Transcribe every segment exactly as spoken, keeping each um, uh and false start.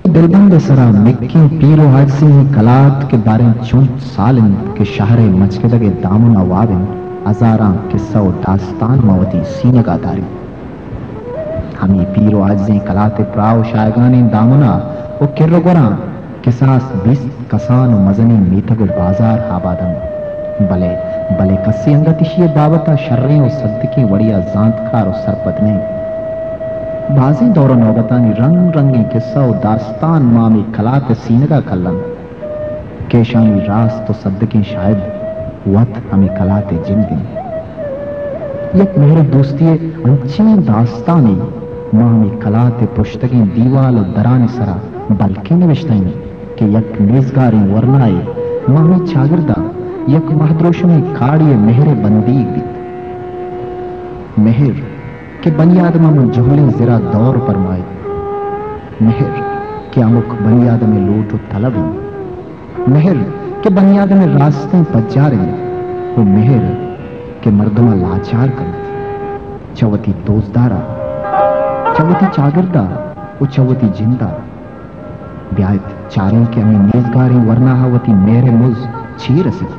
दिलबंद सरा मिक्की पीरो हादसी कलात के बारे चुन सालिन के शहरे मचके दामुन अवाबिन हजारा किस्सा दास्तान मवती सीनगा दारी हमी पीरो हादसी कलात प्राव शायगानी दामुना वो किर्रो गोरा किसास बीस कसान मजनी मीतग बाजार आबादन भले भले कस्सी अंगतिशिय बाबता शर्रे और सद्दकी वड़िया जांतकार और सरपदने बाजी दौर नौबतानी रंग रंगी किस्सा और दास्तान मामी कलात सीनगा कल्लन केशानी रास तो सद्दकी शायद वत हमें कलाते जिंदगी एक मेरे दोस्ती अंची दास्तानी मामी कलाते पुश्तकी दीवाल और दरानी सरा बल्कि निविश्तानी कि यक मेजगारी वरनाए मामी चागिरदा यक महद्रोश में खाड़िए मेहरे बंदी बीत मेहर के बनियादमा में जुहले जरा दौर पर माए मेहर के अमुक बनियाद में लूट तलब मेहर के बनियाद में रास्ते पज्जारे वो मेहर के मर्दमा लाचार कर चवती दोजदारा चवती चागिरदा वो चवती जिंदा ब्यायत चारों के हमें नेजगारी वरना हवती मेरे मुझ छी रसी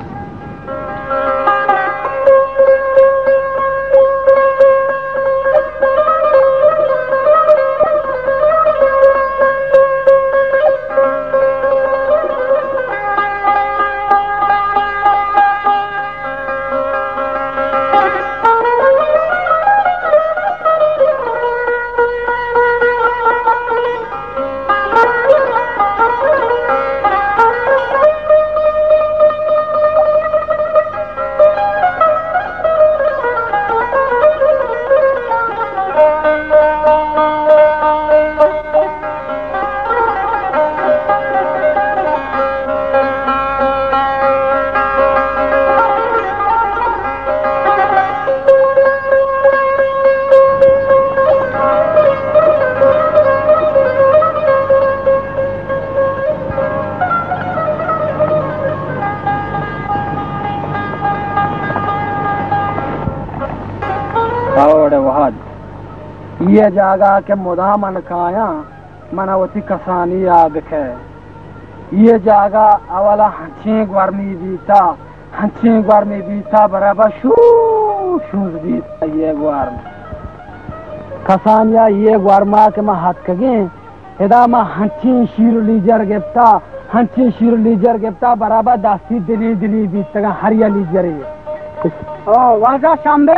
ये जागा के मुदा मन काया मनवती कसानी याद है ये जागा अवला हंची गर्मी बीता हंची गर्मी बीता बराबर शू शूज बीता ये गर्म कसानिया ये गर्मा के मैं हाथ कगे हिदा मैं हंची शीर लीजर गिफ्ता हंची शीर लीजर गिफ्ता बराबर दासी दिली दिली बीता हरिया लीजर ओ वाजा शामबे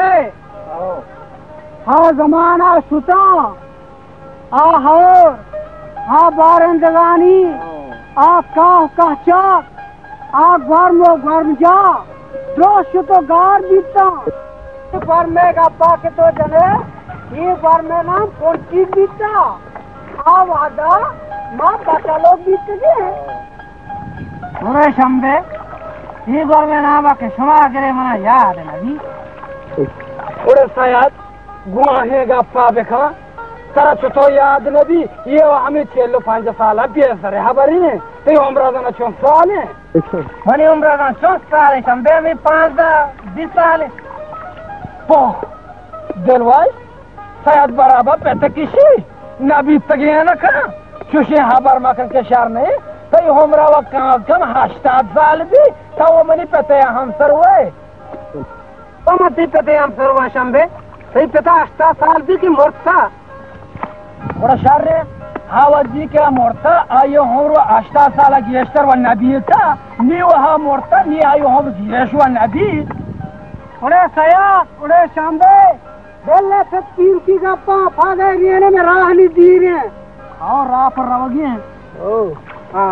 हाँ जमाना सुता आ हो हाँ बारन जगानी आ काह कहचा आ गर्म गर्म जा दोस्त तो गार बीता पर में गप्पा के तो जने ये पर में नाम कौन चीज बीता आ वादा माँ बचलो बीत गए अरे शंबे ये पर में नाम आके क्षमा करे मना याद है नबी थोड़े शायद गुआहे गप्पा बेखा तरा छतो याद नबी ये हमें छेलो पांच साल अभ्यास रे हबरी ने ते उम्र दा चौं साल है मने उम्र दा चौं साल है संबे में पांच दा बीस साल है पो दलवाई शायद बराबर पेट किसी नबी तगिया ना का चुशे हबर मकन के शहर ने ते उम्र वा कम कम हष्टात साल भी तो वो मनी पते हम सरवे तो मत पते हम सरवा शंबे सही पता अष्टा साल भी की मोर्चा बड़ा शहर है हावजी के मोर्चा आयो हमरो अष्टा साल की एस्टर व नबी था नी वहा मोर्चा नी आयो हम जीरेशवा नबी ओरे सया ओरे शांबे बेले से तीर की गप्पा फागे रियने में राह नहीं दी रे और राह पर रवगे ओ हां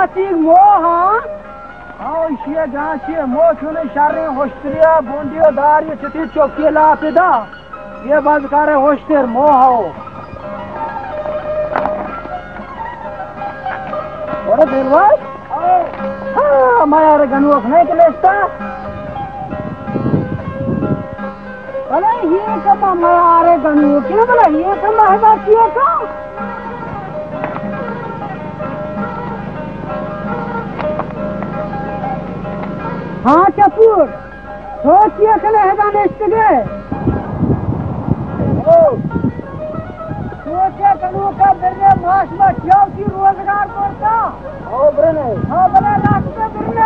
गाची मोह हाँ इसे गाची मोह चुने शर्रे होश्त्रिया बोंडियो दार ये चिति चौकी लापिदा ये बंद करे होश्तिर मोह हो और देरवाई हाँ मैं यार गनुक नहीं कलेस्ता भले ये कमा मैं यार गनुक क्यों भला ये कमा है बात ये कम हाँ चपूर सोचिए कने है नेक्स्ट डे ओ सोचे कनु का बिरने मास में क्या की रोजगार करता ओ बिरने हाँ भले रास्ते बिरने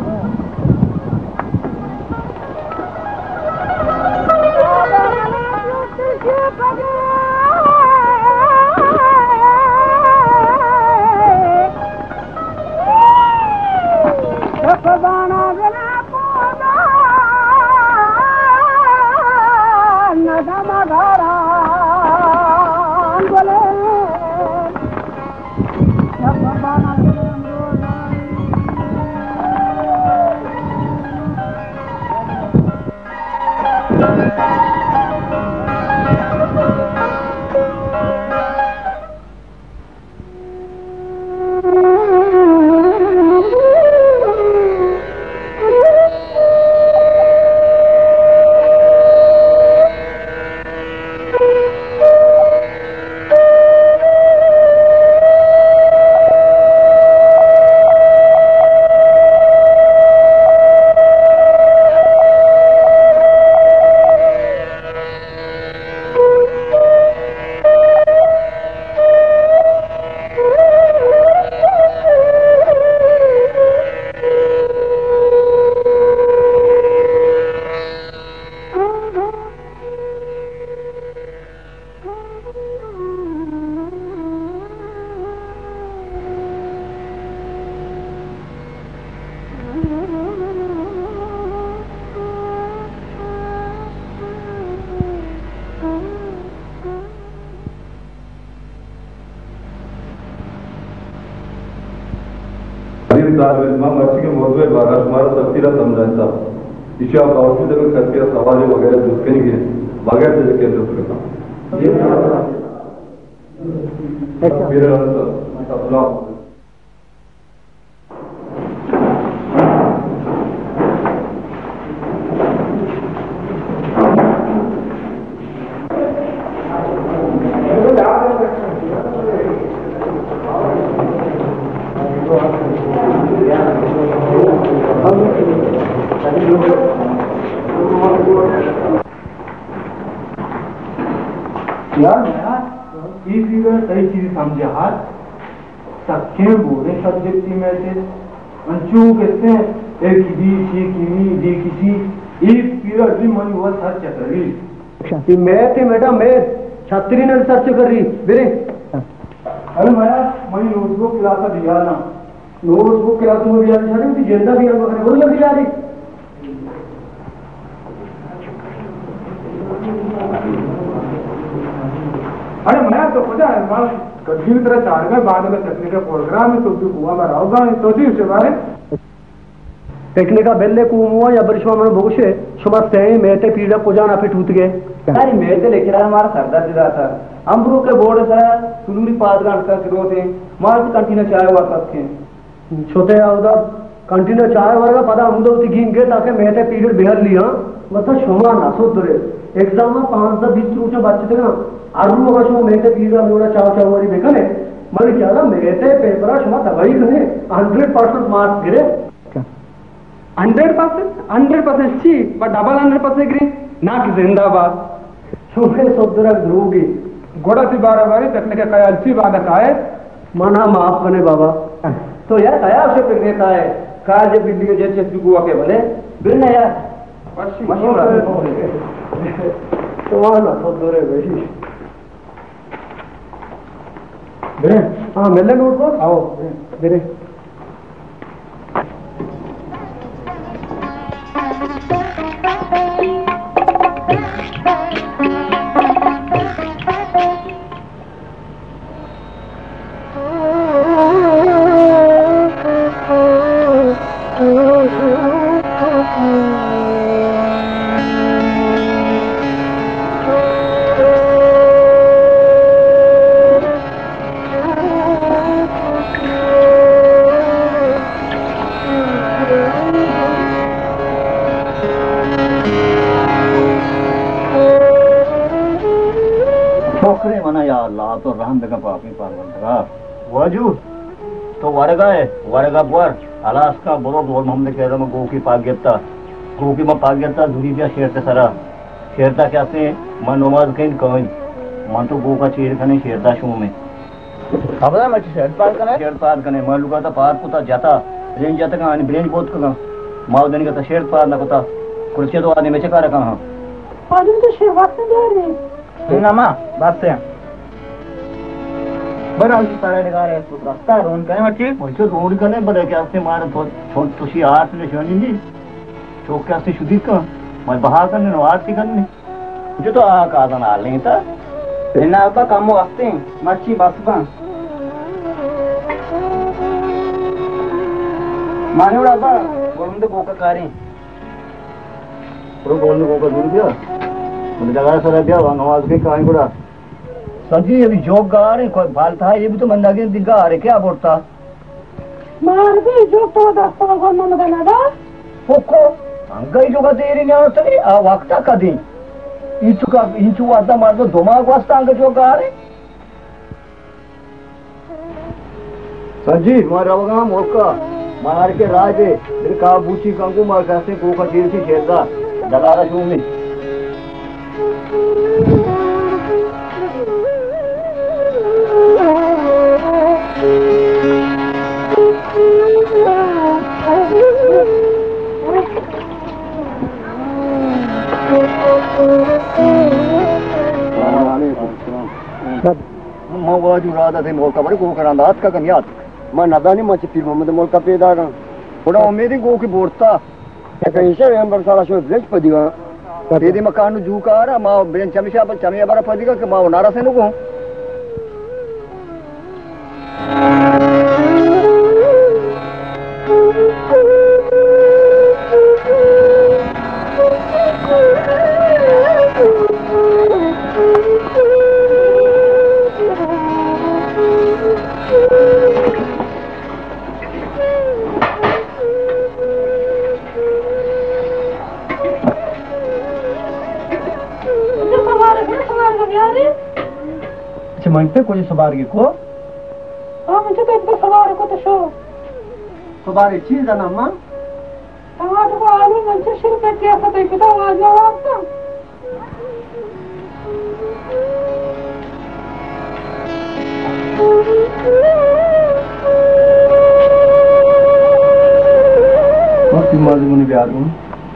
सफदाना बिना पोदा नदमा धारा बोले सफदाना मच्छी के मौजूद द्वारा तुम्हारा तफसीला समझाता इसे आप बावजूद अगर करके सवाल वगैरह दुष्करेंगे बगैर से केंद्र करता यार ये फिगर सही चीज समझे हाथ सख्य बोले सब्जेक्ट में से अंशु कैसे एक की दी सी की नी दी किसी एक फिगर भी मनी वो सर्च कर रही मैं थे मैडम मैं छात्री ने सर्च कर रही मेरे अरे मैं मनी नोटबुक क्लास दिया ना नोटबुक क्लास में भी आ रही थी जेंदा भी आ रही वो लगी जा रही अरे मैं तो खुद है कभी तरह चार में बाद में टेक्निकल प्रोग्राम है तो भी हुआ मैं रहूंगा तो जी उसे बारे टेक्निकल बेल्ले को हुआ या बरिशमा मन भोगशे शुमा से मेटे पीड़ा को जाना पे टूट गए अरे मेटे लेके रहा हमारा सरदार जी था अम्बरू के बोर्ड से सुलूरी पाँच घंटे तक रोते मार्च कंटिन्यू चाय हुआ सकते छोटे उधर कंटिन्यू चाय वर्ग पदा अमुदवती गिंगे ताकि मेटे पीरियड बेहर लिया मतलब शुमा ना सो दुरे एग्जाम में पाँच दस बीस रूप से बच्चे थे ना आरू होगा शुमा मेटे पीरियड में चाव चाव वाली बेकने मरे क्या ना मेटे पेपर शुमा दवाई कने हंड्रेड परसेंट मार्क्स गिरे हंड्रेड परसेंट हंड्रेड परसेंट सी पर डबल हंड्रेड परसेंट गिरे ना कि जिंदाबाद शुमे सोदरा ध्रुवगी गोड़ा सी बारह बारी तकने के ख्याल सी बाधा का है मना माफ करने बाबा तो यार कया से पिकने का है कार जब बिल्डिंग जैसे चुगुआ के बोले बिल ना यार मशहूर तो वहां ना तो दूर है बेशी बेरे हां मिले नोट पर आओ बेरे नौकरी मना या अल्लाह तो रहम देगा पापी पारवंदरा वाजू तो वरगा है वरगा बुआर अलास्का बोलो बोल हमने कह रहा गो की पाग्यता गो की मैं पाग्यता दूरी दिया शेरते सारा शेरता क्या से मैं नमाज कहीं कहीं मन तो गो का चीर खाने शेरता शू में अब ना मैं शेर पार करने शेर पार करने मैं लुका था पार पुता जाता रेंज जाता कहाँ अनि ब्रेंज बहुत कहाँ माँ उधर का शेर पार ना कोता कुर्सी तो आदमी में चका रखा हाँ आदमी तो शेर बात नहीं दे रही ना माँ बात से बड़ा उसी तरह लगा रहे तो रास्ता रोन करने मत ठीक मुझे रोड करने बड़े क्या से मारे तो छोट तुसी आठ ने शोनी नहीं चौक क्या से शुद्ध का मैं बाहर करने नो आरती करने मुझे तो आ काज़ा नाल नहीं था बिना अब काम वास्ते मच्छी बासुका माने उड़ा बा बोलूं तो कोका कारें प्रो बोलने को दूर दिया मुझे लगा सारा दिया वहाँ नवाज के कहानी कोड़ा सजी अभी जोक गा रहे कोई बाल था ये भी तो मंदा के दिन गा रहे क्या बोलता मार भी जोक तो दस्ता को मन बना दा पोको अंगई जो का देरी नहीं होता है आ वक्ता का दी इंचु का इंचु वादा मार दो दिमाग वास्ता अंग जो गा रहे सजी मार रवगा मोका मार के राजे फिर का बूची कंगू मार कैसे को का चीर थी शेरदा दलारा शू में मवाजू राधा थे मोका बड़े को करांदा हाथ का कन्यात मैं नदा नहीं मच फिर मोहम्मद मोका पैदा कर थोड़ा उम्मीद को की बोलता कहीं से हम बरसाला शो ब्रेक पदिगा तेरी मकान जू का आ रहा मां बेन चमिशा पर चमिया बरा पदिगा कि मां नारा से नु को मन पे कुछ सवारी को हाँ मुझे तो इतना सवारी को तो शो सवारी चीज है ना माँ टमाटर को आलू मंचे शुरू कर दिया था तो कितना आवाज जाओ आपका बहुत मौजूद नहीं बिहार में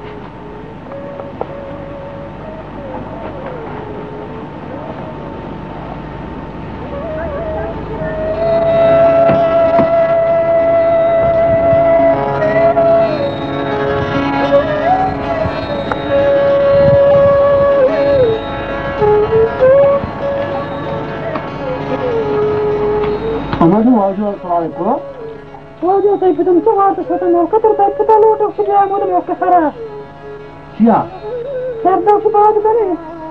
Wajo sai fitum to ha to sata no ka tarta pita lo to sija mo de ka sara क्या sar do ki baat करे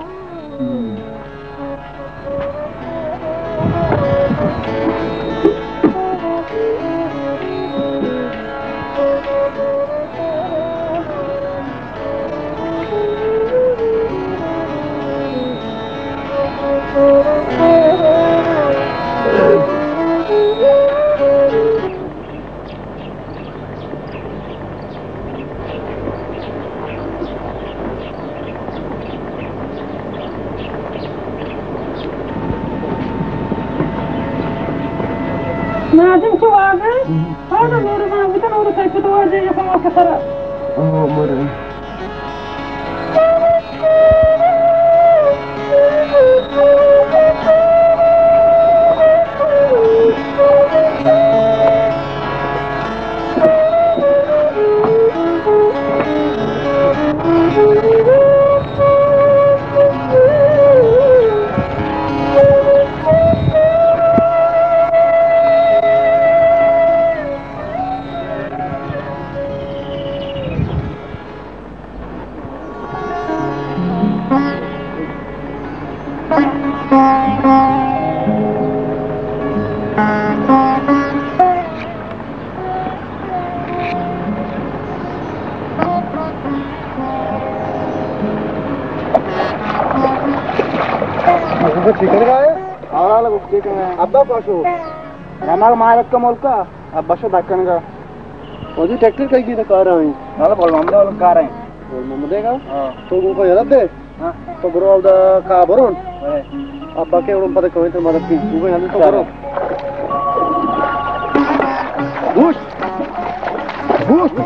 Nadin to aga ha no no ma vita no sai pito waje ya fa ka sara oh mare chicken का है और अलग chicken है अब बसो नमक मारत का मोल का अब बसो दक्कन का और जी ट्रैक्टर कहीं की तो कार आई नाला बोल मामले वाला कार आई बोल मामले देगा हां तो उनको याद दे हां तो ब्रो अब का बरोन अब बाकी उन पता कोई तो मदद की उनको याद तो करो बुश बुश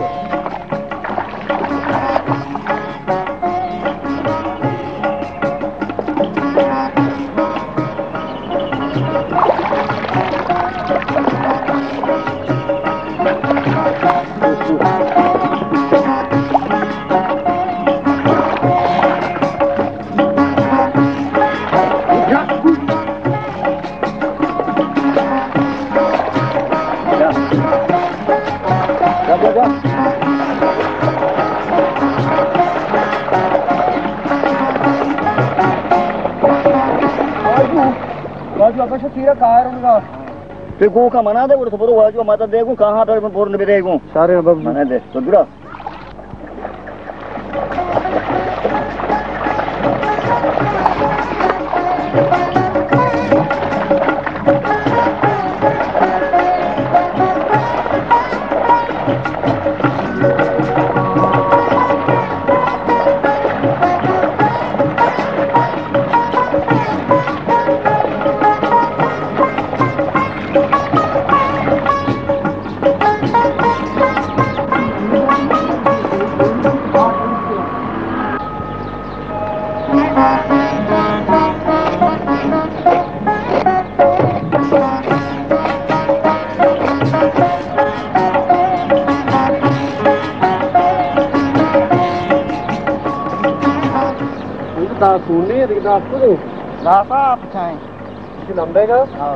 फिर गो का मना दे वो तो बोलो वाजो माता देखूं कहां पे मैं पूर्ण भी देखूं सारे अब मना दे तो जुड़ा सुनने दिखता आपको तो रास्ता आप चाहें किसी लंबे का हाँ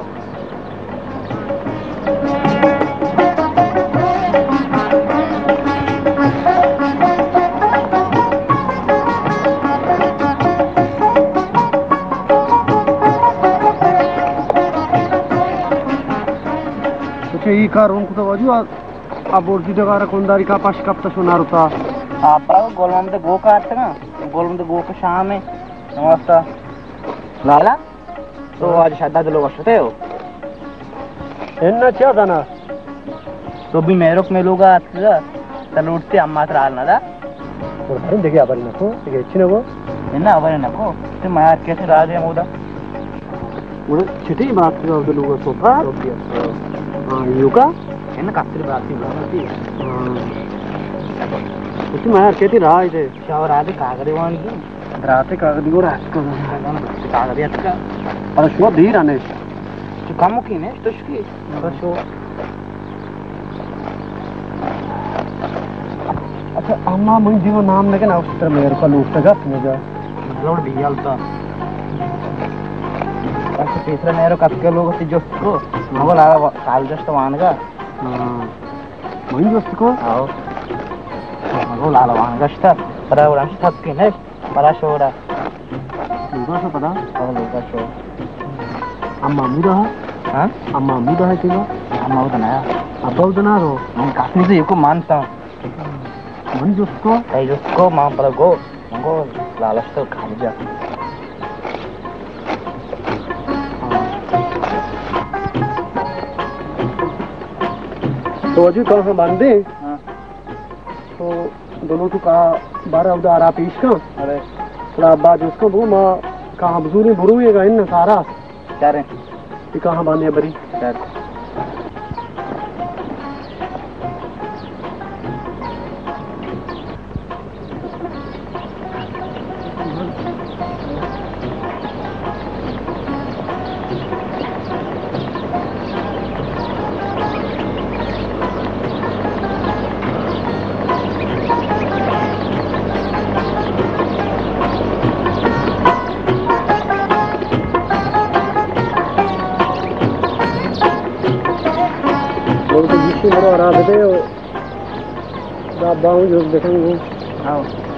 कुछ ये कार उनको तो वाजू अब और जी जगह रखोंदारी का पास कब तक सुना रुता आप गोलम तो गो काटते ना गोलम तो गो का शाम है नमस्ता लाला तो आज श्रद्धा तो लोग असते हो इन्ना क्या था ना तो भी मेरे को मेलूगा तलूटते अम्मा त्राल ना दा तो हरिन देखिए अबरी ना को देखिए इच्छिने को इन्ना अबरी ना को तो मैं यार कैसे राज है मोदा वो छिटी बात कर दो लोग सोफा हां युका इन्ना काफी बात ही बोलती हां तो मैं यार कहती रहा इधर शावर आदि कागड़ी वान की राते कागड़ी को रात को कागड़ी अच्छा और शो धीर आने जो काम की ने तो इसकी तो शो अच्छा अम्मा मुझे जीव नाम लेके ना उस तरह मेरे को लूट तक मुझे लोड भी आलता अच्छा तीसरा नेरो कब के लोग से जो को मगो लाला काल जस्ट वान का हां मुझे दोस्त को आओ मगो लाला वान का स्टा पर और स्टा की ने para shora lugar से पता और lugar शो अम्मा मुदा है हां अम्मा मुदा है तेरा अम्मा उधर ना अब उधर ना रो मैं काफी से को मानता मन जिसको है जिसको मां पर गो गो लालच तो खा जा तो अजी कहां से बांधे हां तो दोनों तो कहा बारह उधर आ पीस का अरे थोड़ा बाद उसको वो मां कहां बुजुर्ग बुरू है इन सारा क्या रे ये कहां बांधे बरी सर मेरे और आ दे बाबा हूं जो देखेंगे हां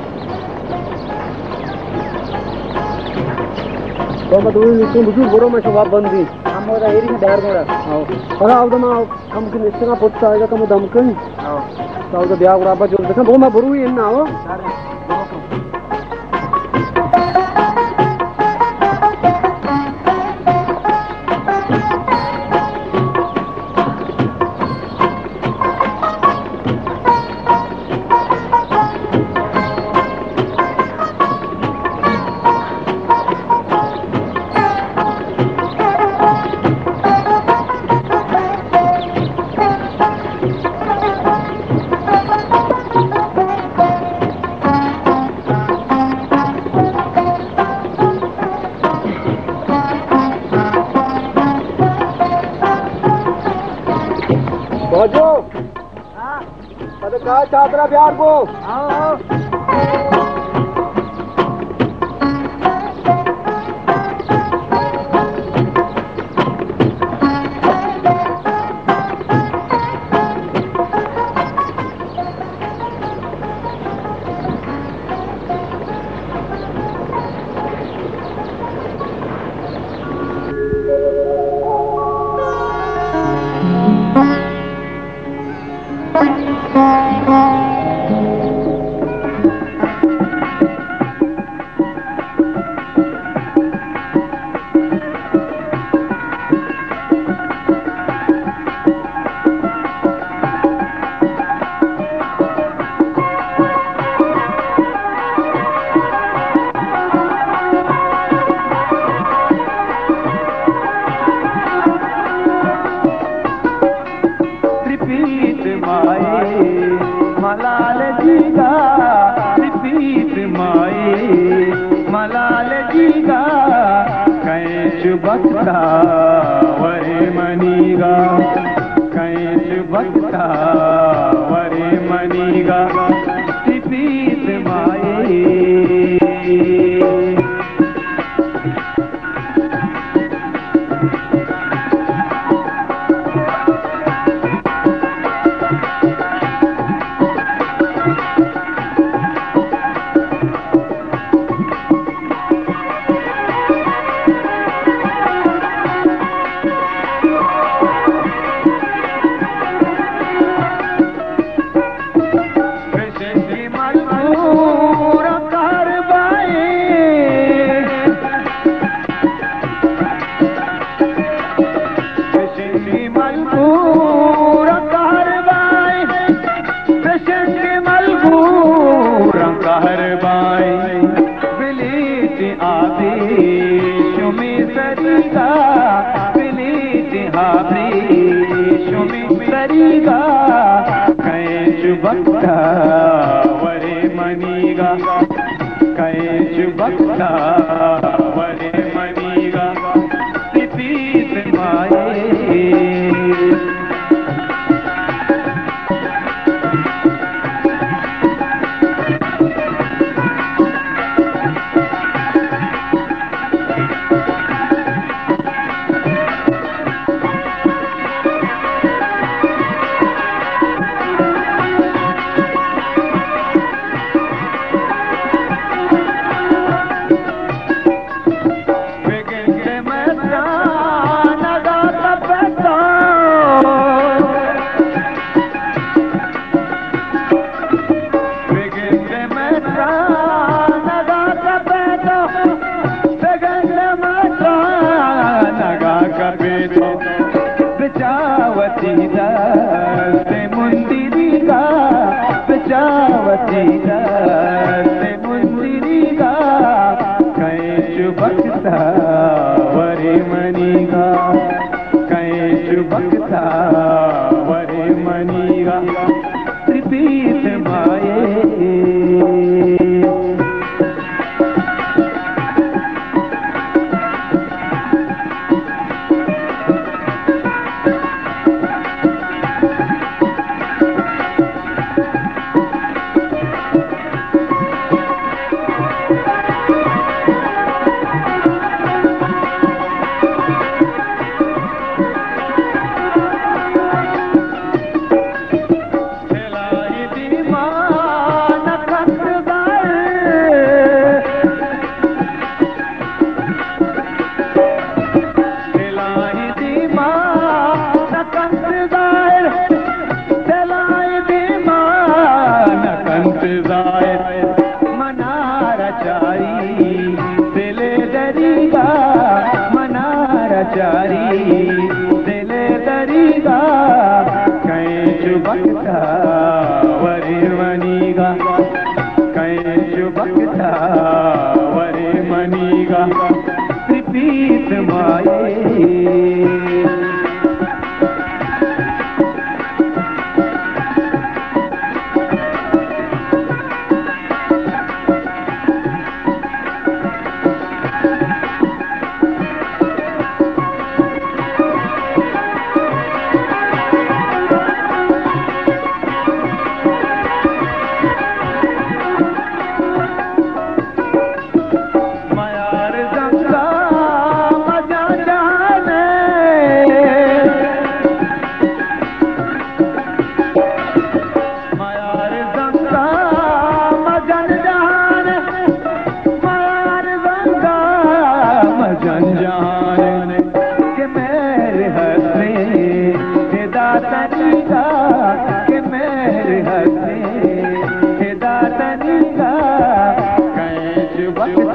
तो मैं दूर निकल बुजुर्ग बोरो में शबाब बंदी हम मोरा एरी में डार मोरा हां पर आउदा मा कम के निस्तना पुट आएगा कम दमकन हां तो आउदा ब्याह बराबर जो देखा वो मैं बुरू ही ना हो सर चाय चादरा बिहार को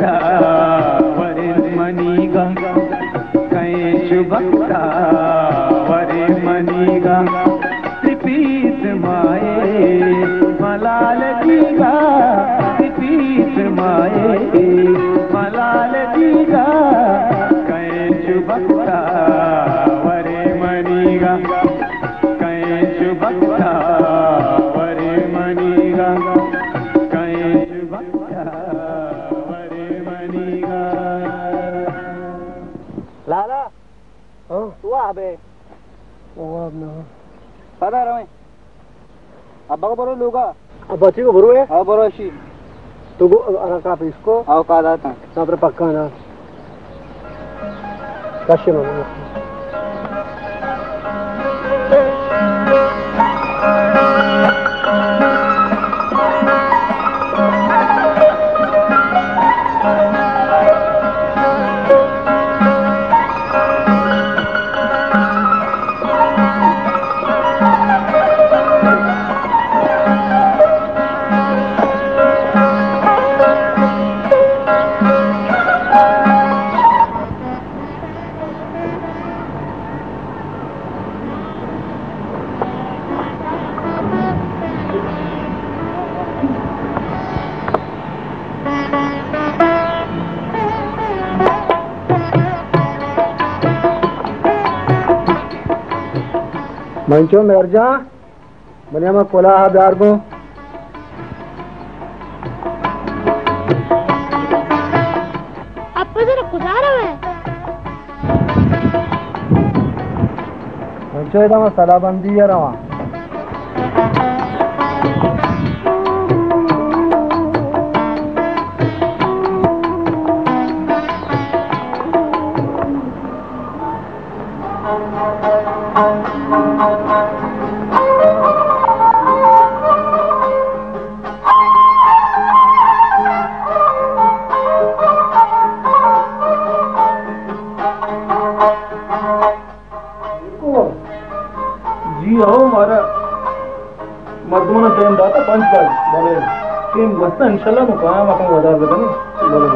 बक्ता वरे मनीगा कैश बक्ता वरे मनीगा त्रिपीत माए मलाल दीगा त्रिपीत माए मलाल दीगा कैश बक्ता वरे मनीगा कैश बक्ता वरे मनीगा कैश बक्ता वरे मनीगा। लाला हाँ तू आ बे वो अब ना पता रहे अब्बा को बोलो लूगा अब बच्ची को भरू है हाँ बोलो शी तो वो अरे का पे इसको आओ का दाता ना पर पक्का ना कश्य मामा मंचो मेरजा बनिया में कोला है बिहार को अब जरा गुजारा है मंचो इधर में सलाबंदी है रवा मर्दों टाइम दाता पंच बाज बोले टीम बस्ता इंशाल्लाह मैं कहाँ माँ को बता देता नहीं बोले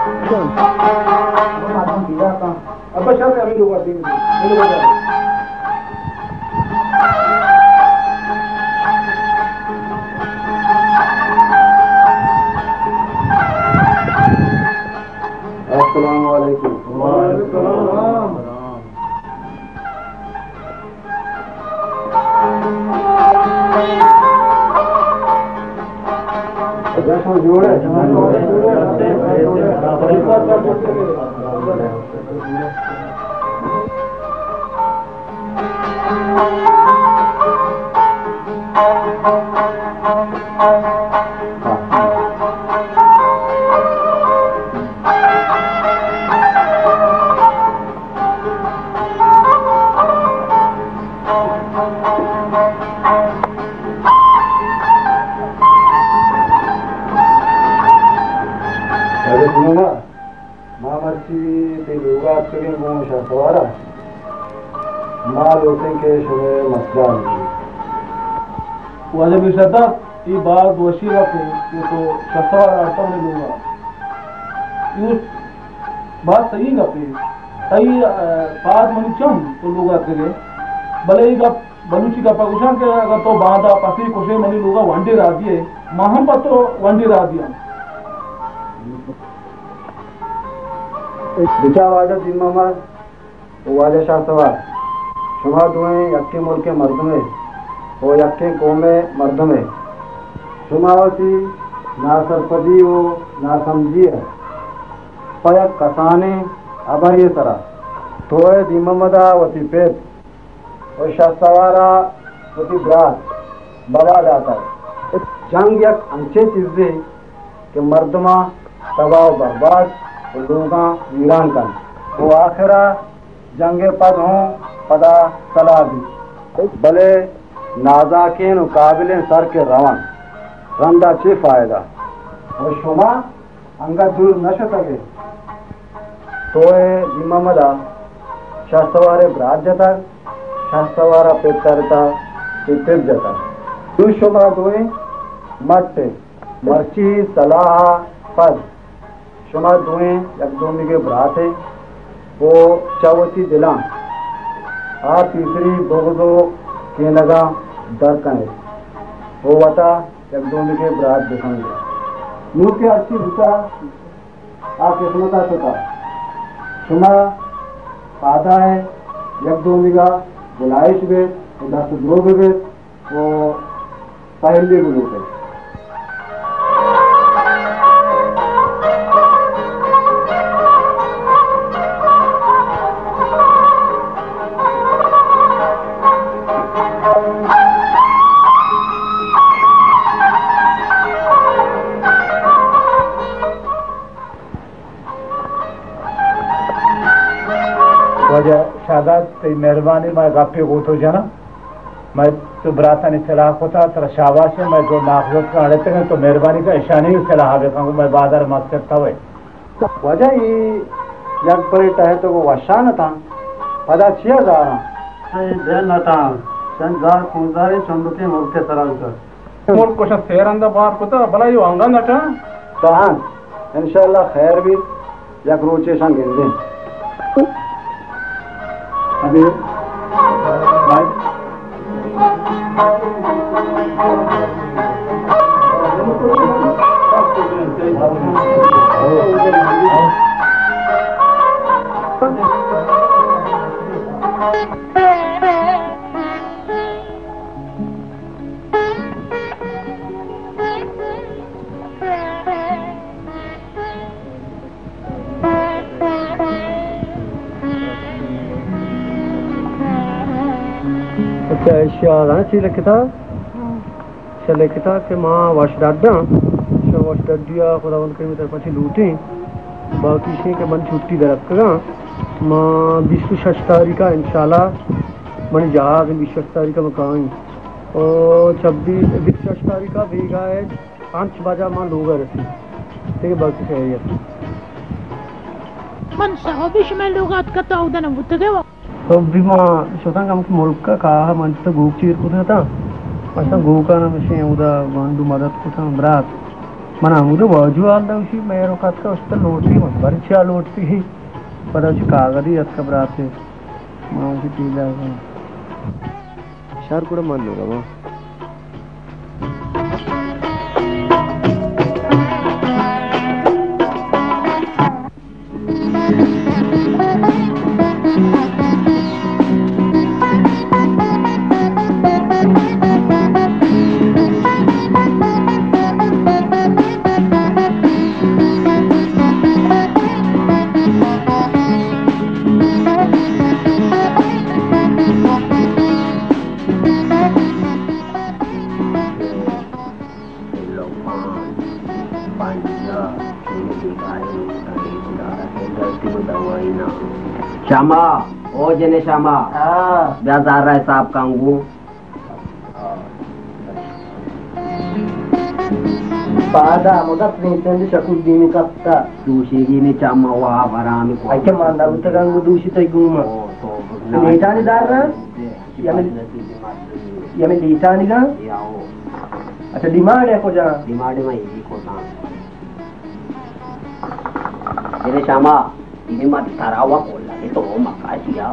अब बस शायद अभी लोग आते हैं ये लोग आते हैं अस्सलाम वालेकुम वालेकुम सलाम जोड़े वाले भी सता ये बात वशीला पे ये तो शस्त्र आटा में लूंगा ये बात सही ना पे सही बात मनी चम तो लोग आते हैं भले ही का बलूची का पाकिस्तान के अगर तो बांधा पसी कोशे मनी लोग वंडे राजी है महम पर तो वंडे राजी हैं बिचा वाजा दिन मामा वाजा शास्त्रवा शुमा दुए यक्के मुल्क के मर्द में वो यक्के कौमे मर्द में शुमावती ना सरपदी वो ना समझी है पयक कसाने अबर ये तरह तो है दिममदा वती पेट और शास्त्रवारा वती ब्रात बड़ा जाता है जंग यक अंचे चीजें कि मर्दमा तबाह बर्बाद और लोगा वीरान कर वो आखिरा जंगे पद हों पदा सलाह दी भले नाजाकिन काबिल सर के रवन रंदा चे फायदा और शुमा अंगा दूर न शतगे तो जिम्मदा शास्त्रवारे ब्राज जता शास्त्रवारा पेतरता चितिप जता तू शुमा दोए मत मर्ची सलाह पद शुमा दुए एकदोमी के भ्रात है वो चौथी दिला आ तीसरी बोगदो के लगा दर का है वो वता एकदोमी के भ्रात दिखाएंगे मुँह के अच्छी भूता आ किस्मता सोता शुमा पादा है एकदोमी का बुलाइश बे उधर से द्रोह बे वो पहले गुरु है शादात तेरी मेहरबानी मैं गापे को तो जाना मैं तो बराता ने सलाह होता तेरा शाबाश है मैं जो नाखजत का अड़ते हैं तो मेहरबानी का ईशानी ही सलाह आगे कहूँ मैं बाजार मत करता हुए वजह ये जग पलट है तो वो वशा न था पदा छिया जा रहा देन न था संजार कुंजारे चंदके मुल्क के सरल कर मुल्क को शेर अंदर बाहर को तो भला ये आंगा न था तान इंशाल्लाह खैर भी जग रोचे संग दे अभी भाई शाला चले किता चले किता के माँ वाश डाडा शो वाश डाडिया खुदा उनके मित्र पची लूटी बाकी से के मन छुट्टी दे रखगा माँ बीस शश तारीख का इंशाल्लाह मन जहाज बीस शश तारीख का मकान और छब्बीस बीस शश तारीख का भीगा है पाँच बजा माँ लोग रहती ठीक है बाकी है ये मन साहबिश में लोग आज का तो उधर न बुत गए तो बीमा शोतांग हम मुल्क का कहा मन तो गूक चीर को था मस्ता गूका ना मशे उदा वांडू मदद को था बरात मना मुझे वाजू आल दा उसी मैं रोकात का उस लोटती मत बरछा लोटती ही पर उस कागदी अत का बरात है मां उसी पीला शहर को मान लो बाबा श्यामा ओ जने श्यामा बाजार रहा है साहब कांगू पादा मोदा प्रिंसेंट शकुल दीनी कत्ता दूसरी ने चामा वहा बरामी को ऐके मांदा उतगांगू दूषित गुमा नीटानी दार ना यमे यमे नीटानी का अच्छा डिमांड है को जा डिमांड में ये को था जने Shyama ini mah ditarawa kola itu makasih ya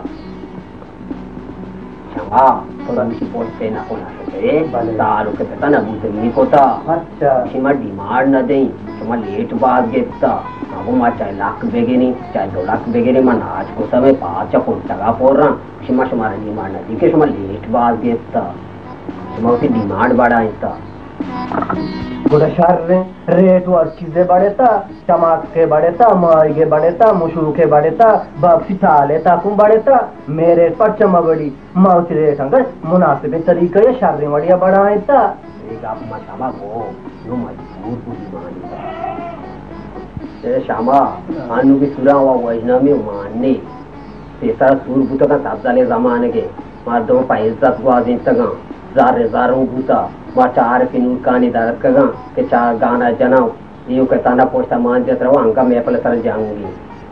sama kalau misi poste na kola eh talu ke tana bute ni kota अच्छा sima demand na dei cuma late baad getta abu ma chai lakh begeni chai do lakh begeni man aaj ko samay paach ko taga porra sima sima demand na dike sima late baad getta sima uti demand bada ita गोड़ा शहर में rate और चीजें बढ़े था टमाट के बढ़े था माई के बढ़े था मुशू के बढ़े था बापसी थाले था कुम बढ़े था मेरे पर चमा बड़ी माउस रेट अंगर मुनासिब तरीके ये शहर में बढ़िया बढ़ाए था एक आप मत गो नो मजबूर बुद्धि मानी तेरे शामा आनु की सुरा हुआ वजना में मानने तेरा सूर बुता का साबजाले जमाने के मार दो पैसा हुआ दिन तक जार जारों बुता चार फिनूर कानी दारत कगा के चार गाना जनाओ यो के ताना पोस्टा मान जत रहो अंका मैं पल सर जाऊंगी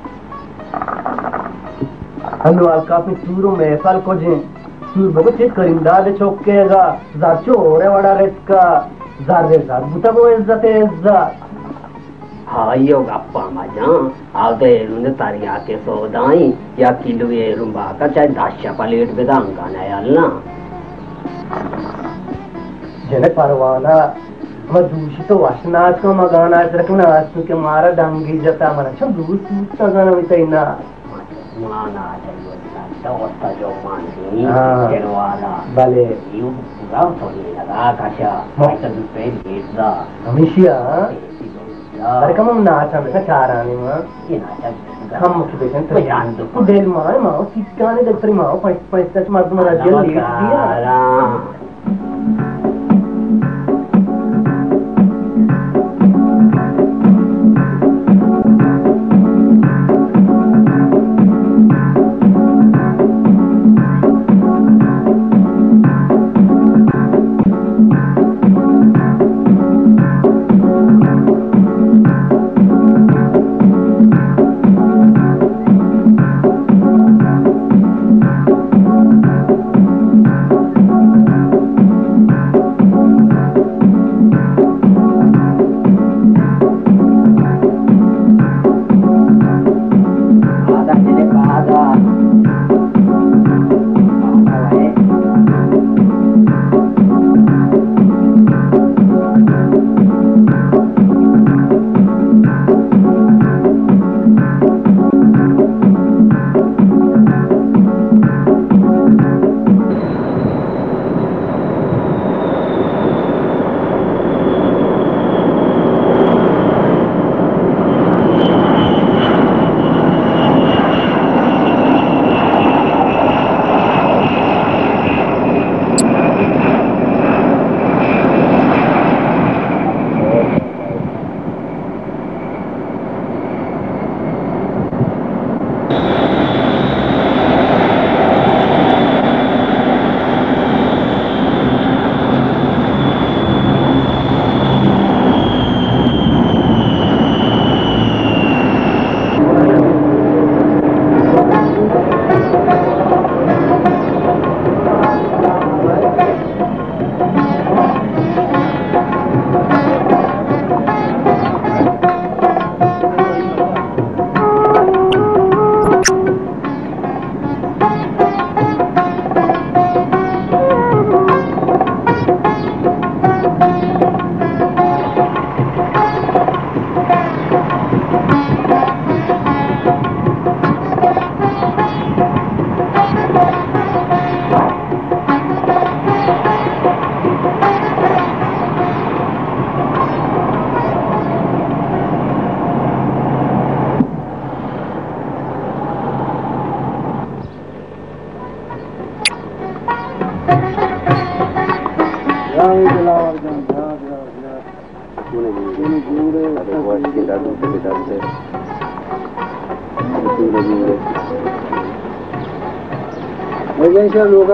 हनु अलका पे सूरो में फल को जे सूर बगो चेक करिंदा दे चौकेगा जाचो ओरे वड़ा रेट का जार रे जार बुता वो इज्जत इज्जत हाँ यो गप्पा मजा आवते एरुने तारिया के सौदाई या किलो एरुम बाका चाहे दाश्या प्लेट बेदांगा ना यालना जने परवाना मैं दूषित वासनाच का मगाना रखना आसु के मारा डांगी जता मना छ दूषित का गाना मिताइना माना चाहिए दोस्ता जो मानसी हाँ। केरवाला भले यू पूरा थोड़ी लगा काशा मैं तो दूसरे भेजदा हमेशा अरे कम नाचा में का चार आने मां ये नाचा हम मुख्य बेचन तो जान दो तो देल मां मां किसकाने दफ्तरी मां पैस पैस तक मर्द मरा जेल लेट दिया लोग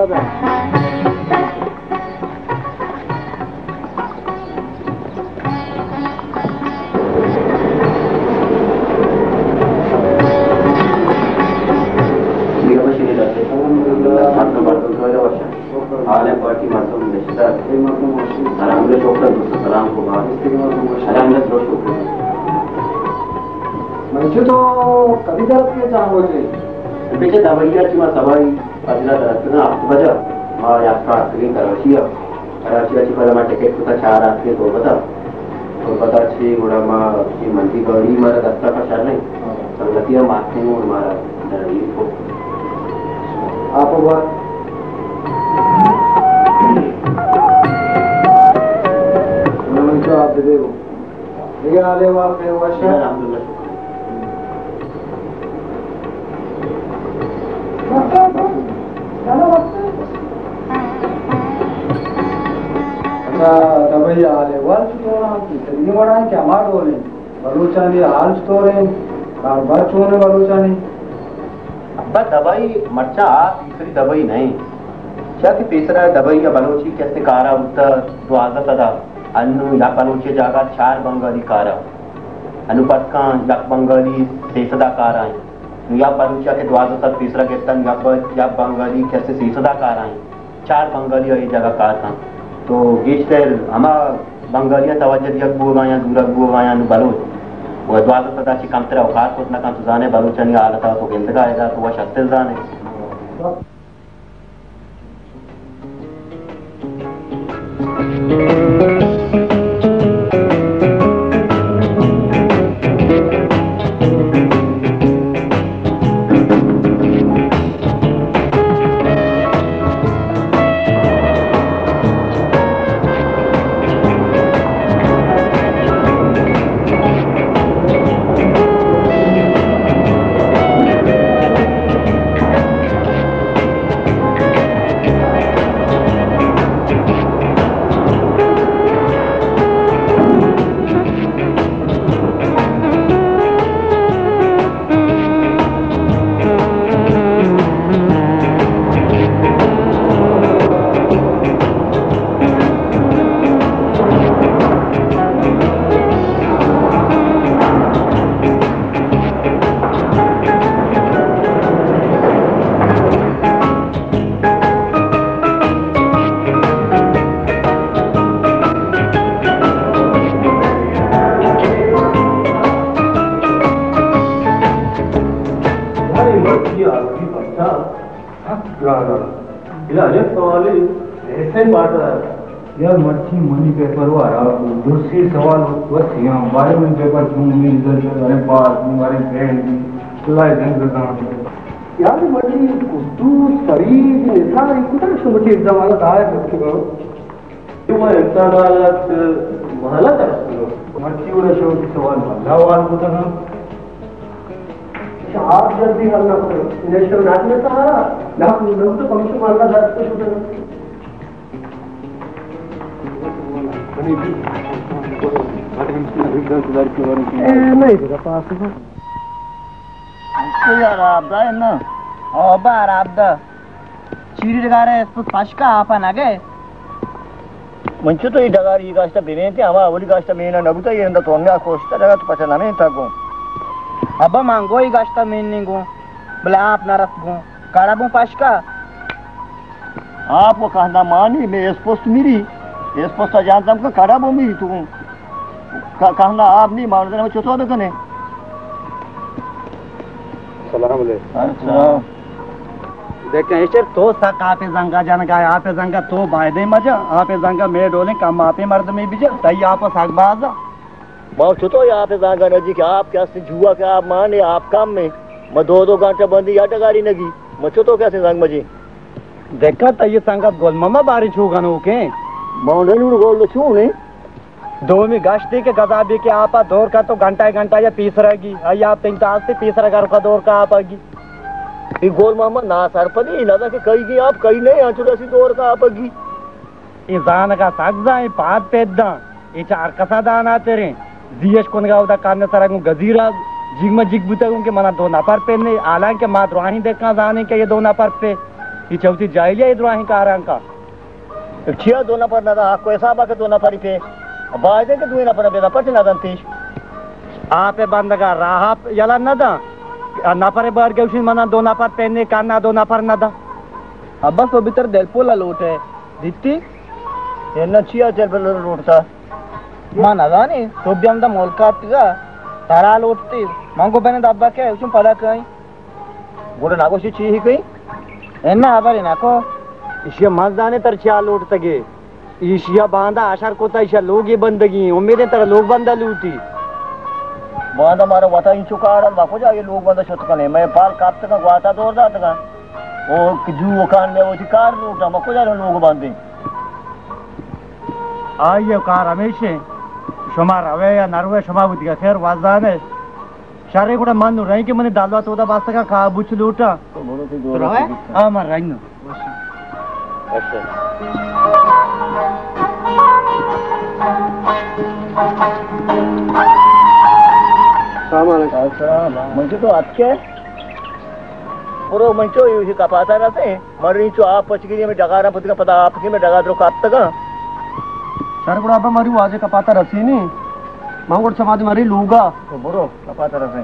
म्हणजे तो कधी करत नाही चांगलं त्याच्या दवाईची मा सवाई अजला रत्ना बजा मा यात्रा क्लीन करवशिया कराची पहला मा टिकट कुता चार आते तो बता तो बता छी गुड़ा मा की मंदी गौरी मारा दस्ता का शर नहीं संगतिया मारते हैं और मारा डरी को आप बात उन्होंने जो आप दे दो ये आले वा पे वशा अल्हम्दुलिल्लाह दवाई आले वाल चुना कितनी बड़ा है क्या मार हो रहे बलूचानी हाल स्टोर है कारोबार चोने बलूचानी अब्बा दवाई मर्चा तीसरी दवाई नहीं क्या कि तीसरा दवाई या बलोची कैसे कारा उत्तर द्वाजा सदा अन्नु या बलोची जागा चार बंगाली कारा अनुपतका या बंगाली सेसदा कारा है या बलूचा के द्वाजा सद तीसरा केतन या या बंगाली कैसे सेसदा कारा है चार बंगाली और ये जगह कार था तो गेस्टर हमा बंगालिया तवज्जो यक बुआ या दूरा बुआ या बलोच वो द्वागत पदाची कमतरा औकात को उतना कम सुजाने बलूचनी हालत तो गिंदगा आएगा तो वह शक्तिल जाने यार मच्छी मनी पेपर वाला दूसरी सवाल बस यहाँ बायोमेन पेपर क्यों मिल रिजल्ट वाले बात हमारे फ्रेंड की चलाए दिन का काम यार मच्छी कुछ शरीर ऐसा कुछ ना मच्छी एग्जाम वाला था है बच्चे को क्यों मैं एग्जाम वाला महला था मच्छी वाला शो की सवाल वाला वाल को था आप जल्दी हल ना करो नेशनल नाच में सहारा ना लोग तो कम से कम अल्लाह दर्द को छूटे नहीं तेरा पास है यार आपदा है ना ओ बार आपदा चीरी डगारे तो पशका आपन आगे मंचो तो ये डगारी गास्ता बेनेते आवा अवली गास्ता मेना नबुता ये अंदर तोन्ने आ कोस्ता डगा तो पता नहीं था को अब मांगो ही गास्ता मेनने को बोले आप ना रख गो काड़ाबू पशका आप वो कहना मानी मैं इस पोस्ट मिली इस पोस्ट जानता हूँ का काड़ाबू मिली तू कहना आप नहीं मान देना चौथा तो कने सलाम अलैकुम अच्छा देखते हैं तो सक आपे जंगा जान का आपे जंगा तो बायदे मजा आपे जंगा में डोले कम आपे मर्द में बिजा तई आप सक बाजा मां चुतो या आप जंगा नजी कि आप क्या से जुआ क्या आप माने आप काम में मैं दो दो घंटा बंदी या टगारी नगी मैं चुतो कैसे जंग मजी देखा तई संगत गोल ममा बारी छूगा नो के माउंटेन उड़ गोल छू ने दो में गश्ती के गदाबी के आपा दौर का तो घंटा घंटा या पीस रहेगी आई आप तीन तास से पीस रहा का दौर का आपागी ये गोल मामा ना सर पदी लगा कि कई की आप कई नहीं आचुरा सी दौर का आपागी ये जान का सागजा ये पाद पेदा ये चार कसा दाना तेरे जीएस कोन गावदा कान सरगु गजीरा जिग में जिग बुतगु के मना दो नफर पे ने हालांकि मां द्रोही देखा जाने के ये दो नफर पे ये चौथी जाइलिया ये द्रोही का आरंग का छिया दो नफर ना आपको ऐसा बाके दो नफर पे बाजे के दुई नफर बेदा पट ना दंतीश आपे बंदगा राह यला नदा नफर बार के उसी मना दो नफर पेने काना दो नफर नदा अब बस वो भीतर देलपोला लोट है दित्ती ये न छिया चल पे लोटता मां नदानी तो भी हम दा मोलकातगा तारा लोटती मांगो बने दब्बा के उसी पड़ा कहीं गोड़े नागो सी ची ही कहीं एना आबारे नाको इशिया मजदाने तर छिया लोट तगे ईशिया बांधा आशार कोता ईशिया लोग ये बंदगी उम्मीद तरह लोग बंदा लूटी बांधा मारा वाता इन चुकार बाको जा ये लोग बंदा छतकने मैं पाल काप तक वाता दौर दा तक ओ जू वो कान में वो कार लूटा मको जा लोग बांधे आइए कार हमेशा शुमार हवे या नरवे शुमा बुद्धि का खैर वाजाने शारे कोड़ा मान रही के मने दालवा तोदा बास्ता का खा बुच लूटा तो बोलो तो तो रहे हां मार रही नो अच्छा मंचो तो आपके पूरा मंचो ये कपाता रहते मरी चो आप पचगिरी में डगारा पति का पता आपके में डगा दो काप तक सर को आप मारी वाजे कपाता रसी नहीं मांगोड़ समाधि मारी लूगा तो बोलो कपाता रहते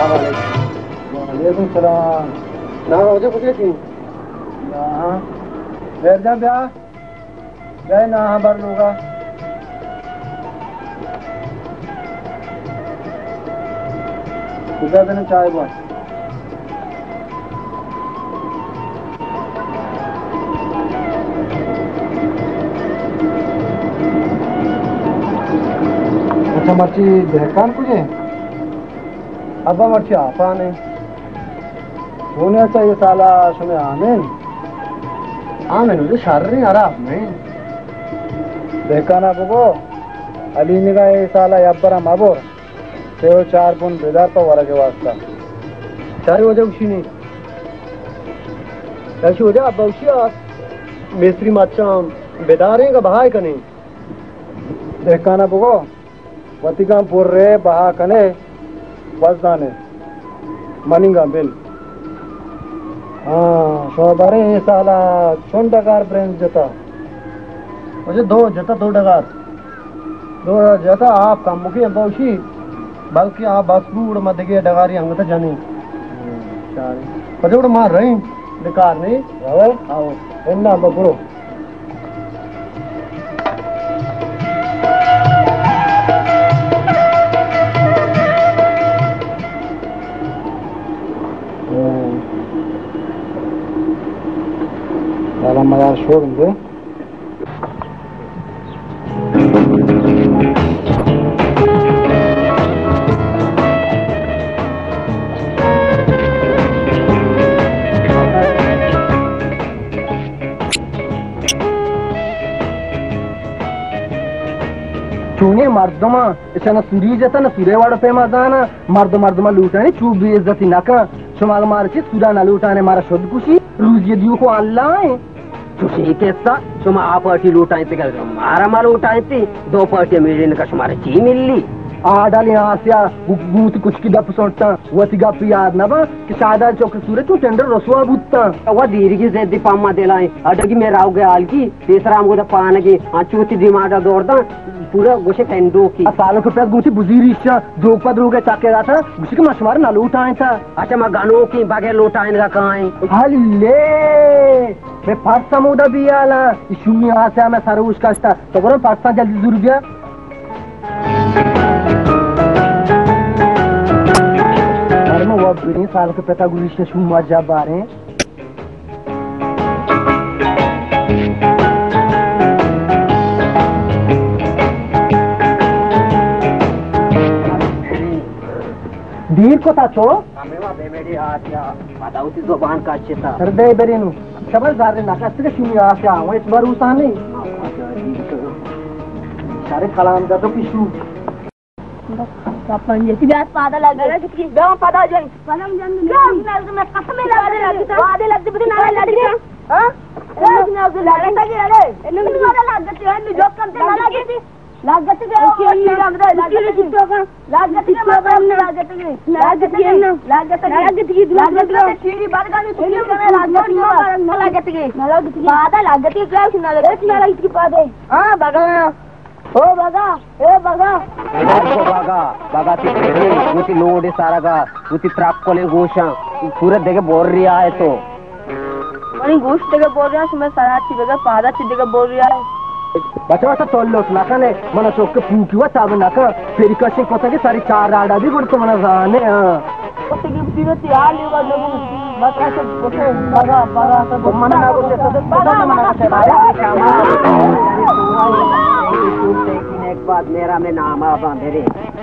वालेकुम सलाम। ना मुझे कुछ थी यहाँ बैठ जा ब्याह गए ना बर लूंगा सुबह दिन चाय बन अच्छा मर्ची देहकान कुछ अब्बा मर्ची आपा नहीं होने चाहिए साला शुमे आमीन आमीन मुझे शार्री आराम नहीं देहकाना बुगो अली निगा ये साला यब्बरा माबोर तेव चार पुन बेदार तो वाला के वास्ता चारी वजह उसी नहीं ऐसी वजह अब उसी मेस्त्री माचा बेदार हैं का बहाय का नहीं देहकाना बुगो वतिका पूर रे बहा कने वजदाने मनिंगा बिल हाँ शोबारे ये साला चुन डगार ब्रेंच जता मुझे दो जता दो डगार दो जता आप काम मुखी अंबाउशी बल्कि आप बस बूढ़ मध्य के डगारी अंग तो जानी पजोड़ मार रही बेकार नहीं आओ इन्ना बकरो साला मजा छोड़ दे चूने मर्दमा इसे न सूरी जता न सूरेवाड़ पे मजाना मर्द मर्दमा लूटाने चूब भी इज्जती नका शुमाग मार से सूरा न लूटाने मारा शुद्ध कुशी रूज ये दियो को अल्लाह है तुझे कैसा शुमा आप पार्टी लूटाए थे कर मारा मार लूटाए थे दो पार्टी मिलने का शुमारे ची मिली आ डाली आसिया गुगूत कुछ की गप सोचता वो ती गप याद ना बा कि शादा चौक सूरज तू टेंडर रसवा बुत्ता वो दीर की जेदी पामा देलाए अडगी में राव गए आल की तीसरा हमको तो पाने की चौथी दिमागा दौड़ता पूरा गोशे टेंडो की सालों के पैस गुची बुजीरिशा दो पद रोगे चाके रहा था गुशी के मशमार ना लूटाए था अच्छा मैं गानों की बागे लूटाए का कहाँ है हल्ले मैं फर्स्ट समुदा भी आला इशूमी आसिया मैं सारे उसका था तो बोलो फर्स्ट जल्दी जरूर गया वो बीस साल के पिता गुरु से शुमा जब आ रहे हैं धीर को था चो हमें वहाँ बेमेडी आते हैं बताओ ती ज़ुबान का अच्छे था सर दे बेरीनु शबर ज़ारे नाकास के शुमी आते हैं वो इस बार उसा नहीं सारे कलाम का तो पिशू अपन ये बियाह पादा लग गया किसकी गांव पादा हो जाए पलम जन क्या मैं मैं कसम में लगा लगी था वादे लगते बते नाला लगी हां ए ना जो लगा था कि अरे इन्हें नाला लग गई है मैं जॉब करते नाला लगी थी लग गई थी लग गई लग गई थी तो का लग गई थी तो हमने लग गई थी लग गई थी ना लग गई थी लग गई थी लग गई थी सीढ़ी बात का नहीं सुनी करने लग गई थी ना लग गई थी ना लग गई थी पादा लग गई थी क्या सुना लग गई नाला इसकी पादे हां बगा ओ बगा ए बगा ओ बगा बगा ती उती लोड सारा का उती ट्रक कोले गोशा पूरे देके बोल रहा है तो मनी गोश्त देके बोल रहा है मैं सारा ची बगा पादा ची देके बोल रहा है बच्चा बच्चा तोल लो नाका ने मना चौक के पूकिवा चाब नाका फेरी कशे कोता के सारी चार आड़ा भी गुड़ तो मना जाने हां ओते की पूरे तैयार लेवा लोग बता से बगा बगा तो मना ना बोले तो बगा मना से आया एक बात मेरा में नाम आबा मेरे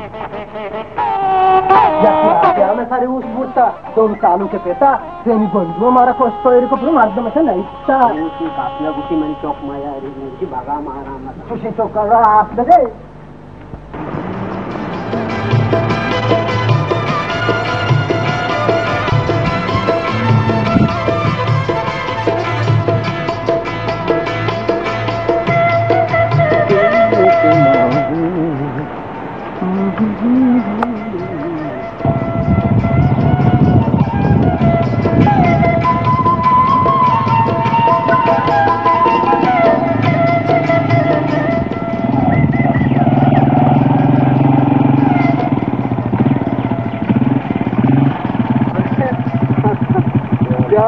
क्या मैं सारे उस बुट्टा तो सालों के पेता सेमी बंधु हमारा कोस्तो इनको फिर मार दो मैं नहीं था उसी काफला गुटी मन चौक माया रे मुझे भागा मारा मत खुशी तो कर रहा आप लगे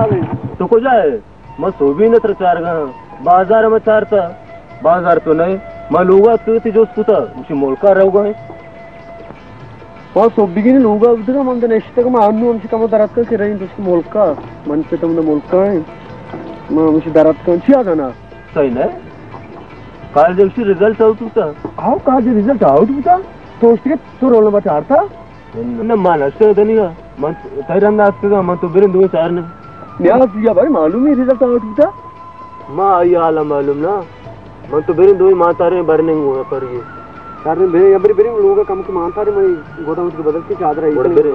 हाल है तो कुछ है मैं सोभी न तर चार गा बाजार में चार था बाजार तो नहीं मैं लोगा तो ती जो सुता उसी मोलका रहोगा है और सोभी की लोगा उधर मन देने इष्ट का मैं अन्नू हमसे कम दरात का रही तो उसको मोलका मन पे तुमने मोलका है मैं हमसे दरात का छिया गाना सही ना काल जब से रिजल्ट आउट होता आओ काल जब रिजल्ट आउट होता तो उसके तो रोल नंबर चार था न माना से दनिया मन तैरन नाच का मन तो बिरन दो चार ने न्यास दिया भाई मालूम ही रिजल्ट आउट होता मां ये आला मालूम ना मन तो बिरन दो माता रे भरने हुआ पर ये कारण बे अबरी बिरन लोगों का कम के मानता रे मैं गोदा उसके बदल के चादर आई बिरन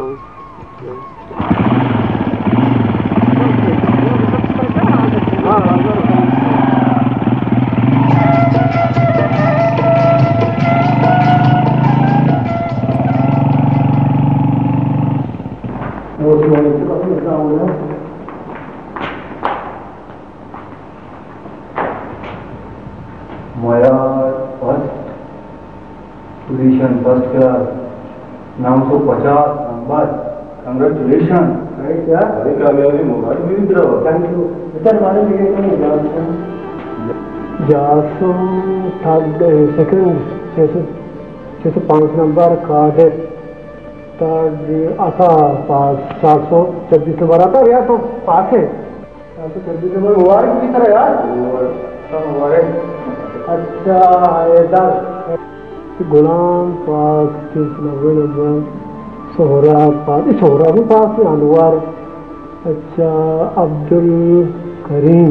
हां वो तो वाले से काफी मजा आ रहा है मोया फर्स्ट पोजीशन फर्स्ट क्लास नाम सौ पचास नंबर कंग्रेचुलेशन राइट यार अरे कामयाबी मोबाइल में भी रहा थैंक यू इधर वाले लिए कहीं जाते हैं जासो थर्ड सेकंड छह सौ छह सौ पाँच नंबर कार्ड थर्ड आता पास चार सौ छब्बीस नंबर आता यार तो पास है चार सौ छब्बीस नंबर हुआ है किसी तरह यार हुआ है अच्छा इधर गुलाम पास तीस नब्बे नंबर सोहरा पास सोहरा भी पास है अनवर अच्छा अब्दुल करीम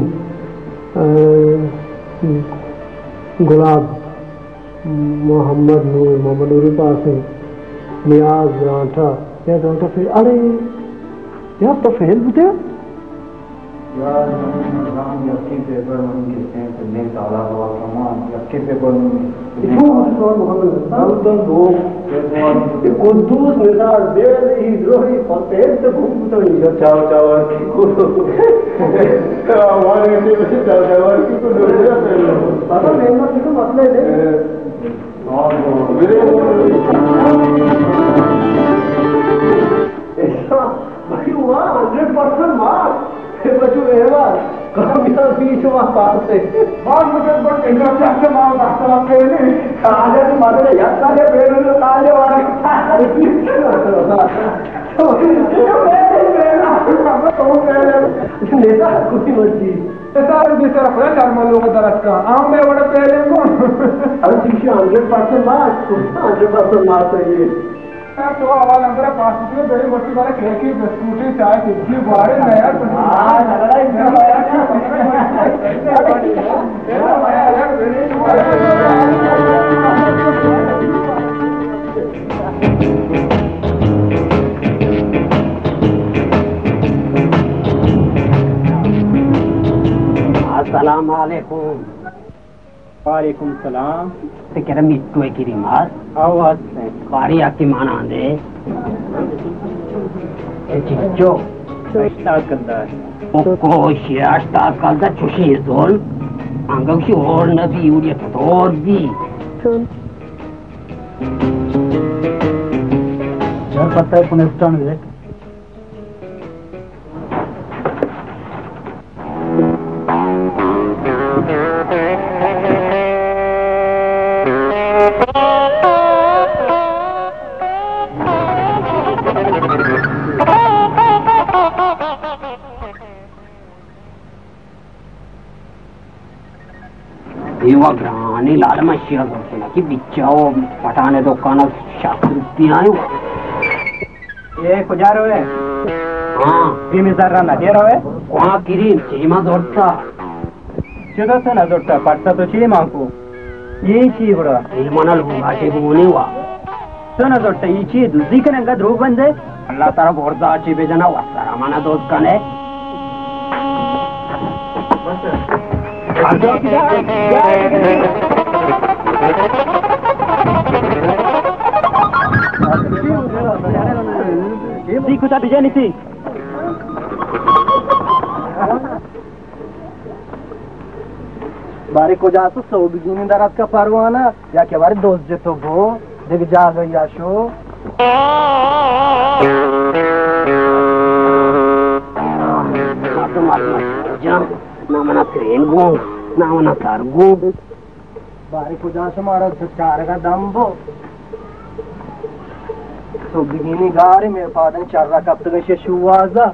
गुलाब मोहम्मद नूर मोहम्मद नूर पास है नियाज राठा या राठा फेल अरे यार तो फेल बुते यार हम यक्की पेपर में गिरते हैं तो नहीं साला हुआ कमान यक्की पेपर में इसको सवाल मोहम्मद तो दो ये कुद्दूस निसार दे ही द्रोही फतेह तो घूम तो नहीं चाव चाव की को हमारे से चाव चाव की को दो दिया पहले पता नहीं ना किसी मसले नहीं और मेरे ऐसा भाई हुआ हंड्रेड परसेंट मार्क्स बच्चों रहेगा कामयाबी जो पास है बहुत मुझे बहुत इंटर से अच्छे मार सकता हूं के लिए काले तो मारे याद काले पेड़ में काले वाले अरे नेता कुछ मर्जी ऐसा बेचारा पड़ा नॉर्मल लोगों दरअसल का आम में बड़े पहले कौन अरे शिक्षा hundred percent marks hundred percent marks है ये तो आवाज अंदर पास में बड़ी मोटी वाला केक की स्कूटी चाय इतनी बारे में यार हां लगा इतना आया अस्सलाम वालेकुम वालेकुम सलाम ते कह रहा मिट्टू है की रिमाज आवाज से कारी आकी माना दे ए चिच्चो स्टार्ट करता है को शियास्ता कालदा चुशी जोल अंगक्षी और नबी उड़िया तोर दी यार पता है पुणे स्टार्ट है ग्रानी लाल मशिया सोचना कि बिचाओ पटाने दुकान सात रुपया ये कुजार हुए हाँ क्रीम इजार रहा दे रहा है वहाँ क्रीम चीमा जोड़ता चुदा से ना जोड़ता पड़ता तो चीमा को ये ची बड़ा ये मना लोग आटे को नहीं हुआ तो ना जोड़ता ये ची दूसरी करेंगा ध्रुव बंदे अल्लाह तारा बोर्दा ची बेजना हुआ सारा मना दोस्त का ने देखो ता बिजा नहीं बारे को जासो सौ बिजनी दरात का परवाना या के बारे दोस्त जे तो वो देख जा गई आशो गो ना मना कर गो बारी को जा समारा चार का दम बो तो बिगिनी गारी मेरे पादन चार का कब तक ये शुवाजा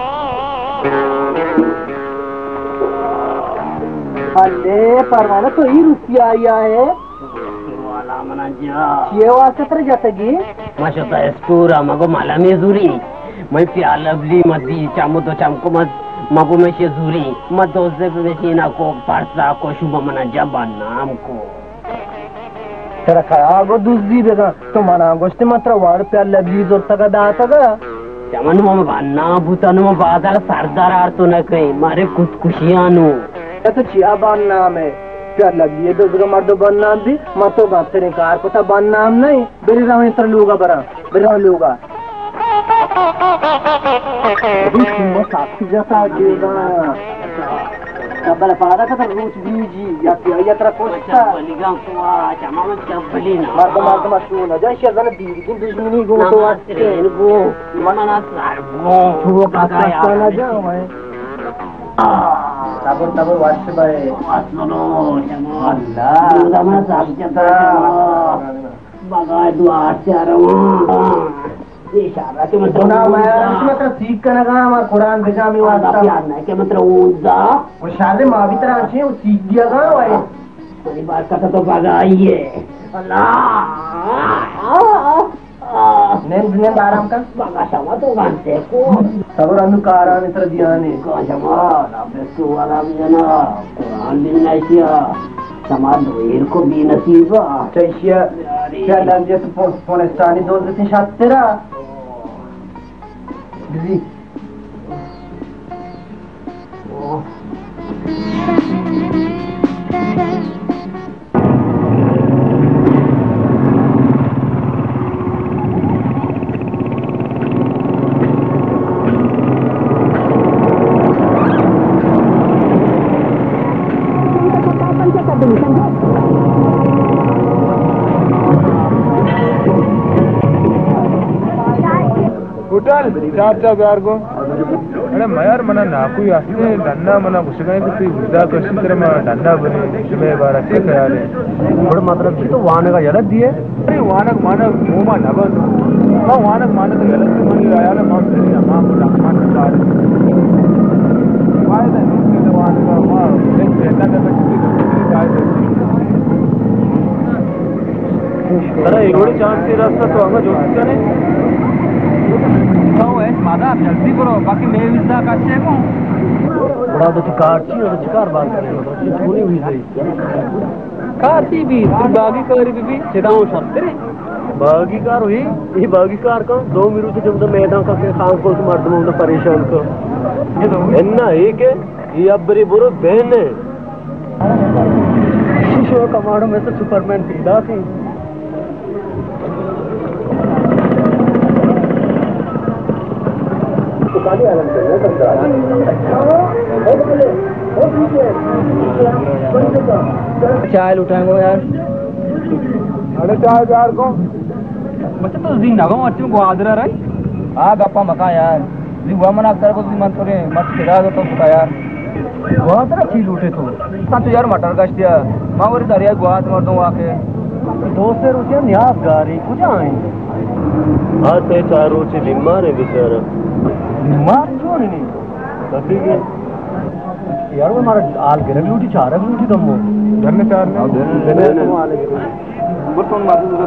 अरे परवाना तो ही रुपया आया है वाला मना जा ये वास्ते तर जातगी माशा स्पूरा मगो माला में जुरी मैं प्यालबली मदी चामो तो चामको मत मगो में से जुरी मत दोसे पे सीना को परसा को शुभ मना जबा नाम को तेरा खाया गो दूसरी देगा तो मना गोष्ट मात्र वार प्यालबली जोर तक दातगा चमन मम भान्ना भूतन म बादल सरदार आर तो न कहीं मारे खुद खुशियानु तो चिया बान नाम है प्यालबली दो जगह मर्द बन नाम भी मतो गाते कार पता बन नाम नहीं बेरी राम इतर लोगा बरा बेरा लोगा Bismo sapi jata juga. Kabel pada kata ruj biji, ya ya ya terkosta. Ligang tua, cama macam beli na. Marda marda masuk na. Jangan siapa nak diri, jadi dunia go to aja. Go, mana nak sarbo. Cuba kata sana aja, mai. Tabur tabur wash bay. Wash no, cama. Allah. Sudah mana sapi jata. Bagai dua acara. इशारा के मतलब ना मैं मतलब सीख कर लगा मैं कुरान भेजा मैं वास्ता यार नहीं के मतलब ऊंजा वो शायद माँ भी तरह अच्छे वो सीख दिया था भाई मेरी बात का तो बगाई है अल्लाह नेम नेम आराम कर बगा sama तो गांते को सब रंग कारा ने तरह दिया ने का जमा ना बेसु वाला भी ना कुरान भी नहीं किया समाज दोर को भी नसीबा चाहिए क्या लग जैसे फोन स्टानी दो दिन साथ तेरा बिजी होटल चार चार बार को अरे मयार मना नाकू असले डन्ना मना घुसगाय की ती विदा कशी तर मना डन्ना बने इसमें बार अच्छे ख्याल है बड़ा मतलब की तो वाने का यलत दिए अरे वानक मानक मोमा नबन ना वानक मानक यलत मन आया ना मां तेरी मां को मान का फायदा नहीं तो वानक मां एक बेटा का किसी दूसरी फायदा अरे एवढी चांस की रास्ता तो हमें जो करे तो है मादा जल्दी करो बाकी मैं विजा काटे को बड़ा तो कार छी और कार बात करे तो पूरी हुई सही काती भी बागी कर भी सिदाओ शर्त रे बागी कार हुई ये बागी कार का दो मिनट से जब मैदान का के खान को मर्द में परेशान को ये तो एन्ना एक है ये अब बड़ी बुरो बहन है शिशो कमांडो में तो सुपरमैन सीधा थी चाय लुटाएंगे यार अरे चाय यार को बच्चा तो दिन नगम अच्छे में गुआदरा रही हाँ गप्पा मका यार जी हुआ मना कर को जी मन तोरे मत खिला दो तो सुका यार गुआदरा चीज लूटे तो सा तो यार मटर गश्त दिया मां वरी दरिया गुआद मर दूं आके दो से रुपया न्यास गारी कुछ आए हाँ ते चार रोचे बीमार है बेचारा बीमार क्यों नहीं कभी के यार वो हमारा आल गिर लूटी चार लूटी तुम वो धन्य चार ने धन्य तुम आल गिर बर्तन मारू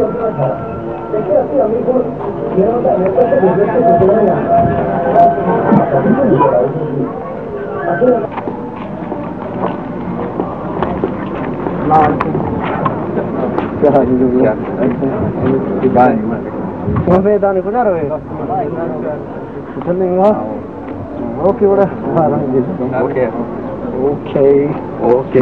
दाने को ना रहे चल नहीं हुआ ओके बड़ा ओके ओके ओके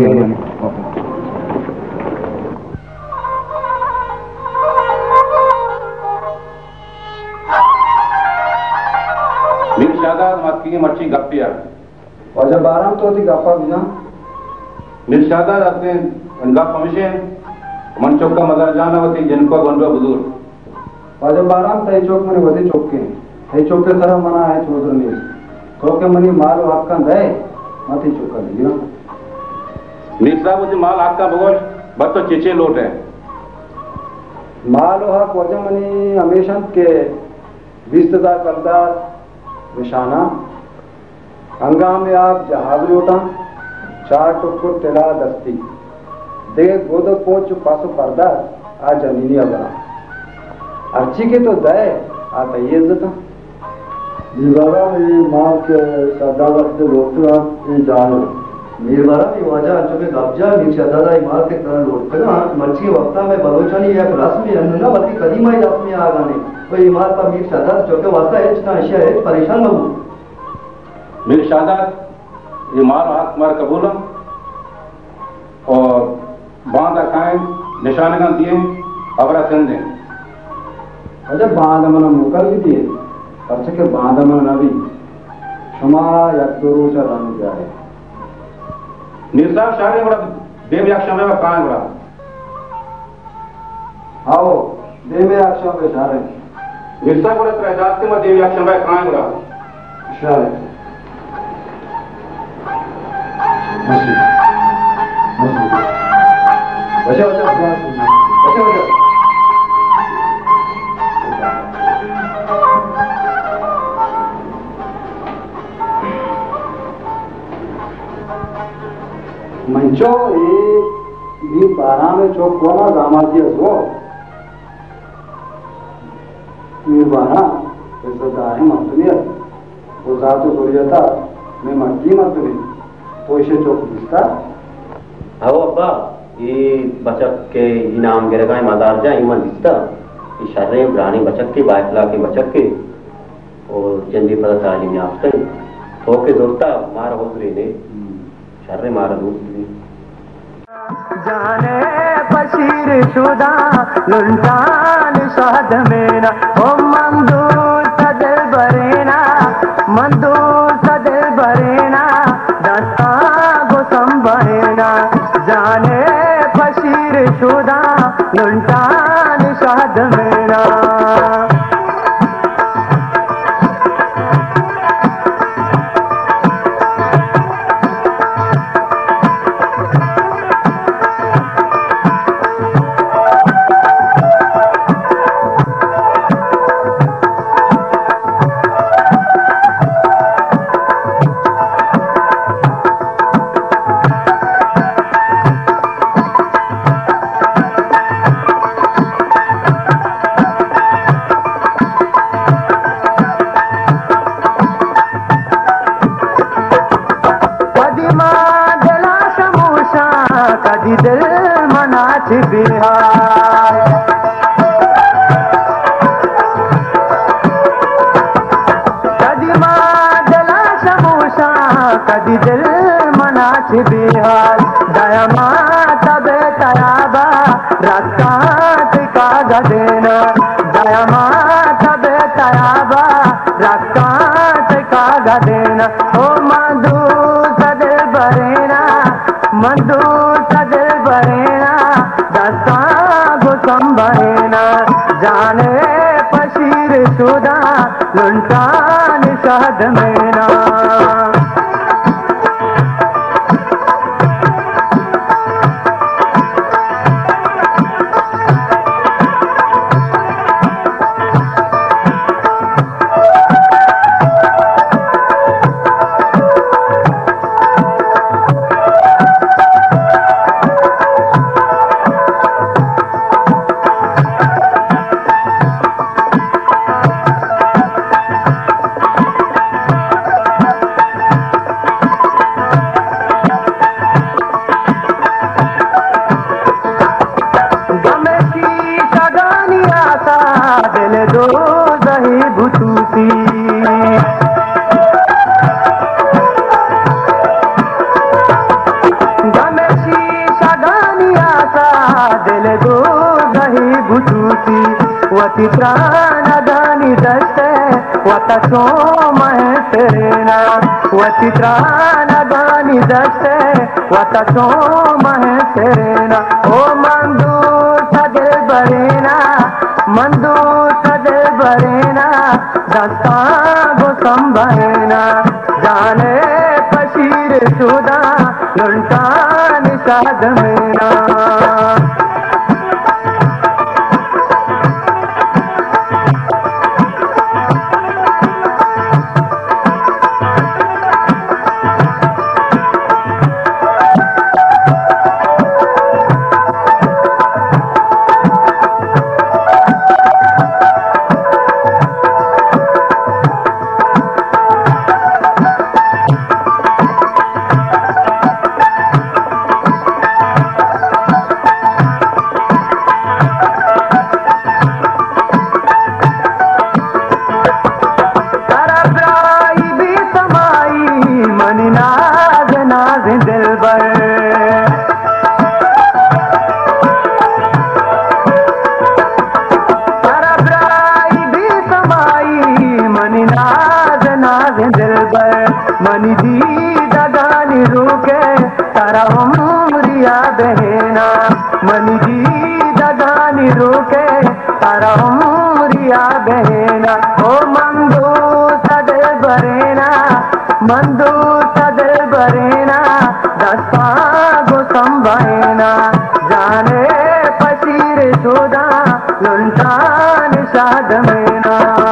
निर्शादा माती मच्छी गप्पिया और जब आराम तो होती गप्पा बिना निर्शादा अपने गप हमेशा मन चौक का मदर जाना होती जिनको गंडो बुजुर्ग और जब आराम तय चौक में होते चौक के तय चौक के तरह मना है चौधर ने तो के मनी माल हक्का दे मती चौक दिया मीर साहब उसे माल आपका भगोश बस तो चेचे लोट है माल हो हक वजमनी हमेशा के बीस हजार करदार निशाना हंगाम में आप जहाज लोटा चार टुकुर तिला दस्ती दे गोदो पोच पासो पर्दा आ जमीनी बना अर्ची के तो दे आता ये इज्जत मीरवाड़ा में माँ के सदा वक्त लोटना ये जानो मीरवाड़ा में वजह चुके कब्जा मीर शहजादा इमार के तरह लोटना मर्ची वक्ता में बलोचनी एक रस्म अन्ना वती कदीमा ही रस्म आ गाने वो इमार पर मीर शहजादा चुके वक्ता है जितना अशिया है परेशान न हो मीर शहजादा ये मार हाथ मार कबूल और बांधा कायम निशान का दिए अबरा चंद दें अजब बांध मना मुकर भी दिए पर्चे के बांध मना नबी शुमा या दो रोज रंग जाए मीर साहब शारे बड़ा देव याक्षम में कहाँ बड़ा आओ देव याक्षम में शारे मीर साहब बड़ा त्रैजात के में देव याक्षम में कहाँ बड़ा शारे मस्ती मस्ती बचा बचा बचा बचा मंचो ये भी बारह में चौक को ना दामाजी हो मीर बारह ऐसा दाहे मत वो जातो सोरियता मैं मर्जी मत नहीं तो इसे चौक दिसता आओ अब्बा ये बचक के इनाम गिरगा मदार जा इमान दिसता ये शर्रे ब्रानी बचक के बाइकला के बचक के और जंदी पर तालीम याफ्ता तो के दोस्ता मार होतरी ने शर्रे मार दोस्ती जाने बशीर शुदा लुंटान शहद मेरा ओ मंदूर सदल बरेना मंदूर सदल बरेना दस्ता गुसम बरेना जाने बशीर शुदा लुंटान शहद मेरा दिल मनाच बिहार कदीमा दला समोसा कदी दिल मनाच बिहार दयामा तबे तयाबा रक्कात का गदेना दयामा तबे तयाबा रक्कात का गदेना ओ मधु सदल बरेना मधु सदल बरेना दस्ता गुसम बरेना जाने पशीर शुदा लुंटान शहद मेना चित्रानदानी दस्ते वतसो महसेना वचित्रानदानी दस्ते वतसो महसेना ओ मंदूर सदल बरेना मंदूर सदल बरेना दस्ता गुसम बरेना जाने पशीर शुदा लुंटा निषाद मेरा मनी दी दगानी रुके तारा उमरिया बहना मनी दी दगानी रुके तारा उमरिया बहना ओ मंदू सदे बरेना मंदू सदे बरेना दस्ता गो संभाएना जाने पसीर सुदा लुंटा निषाद मेना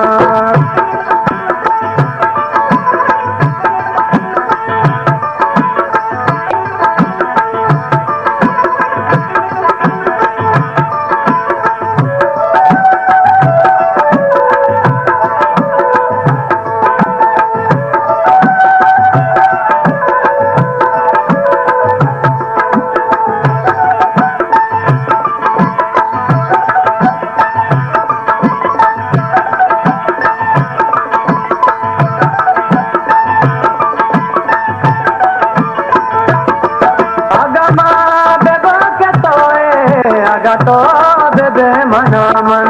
तो बेबे मना मन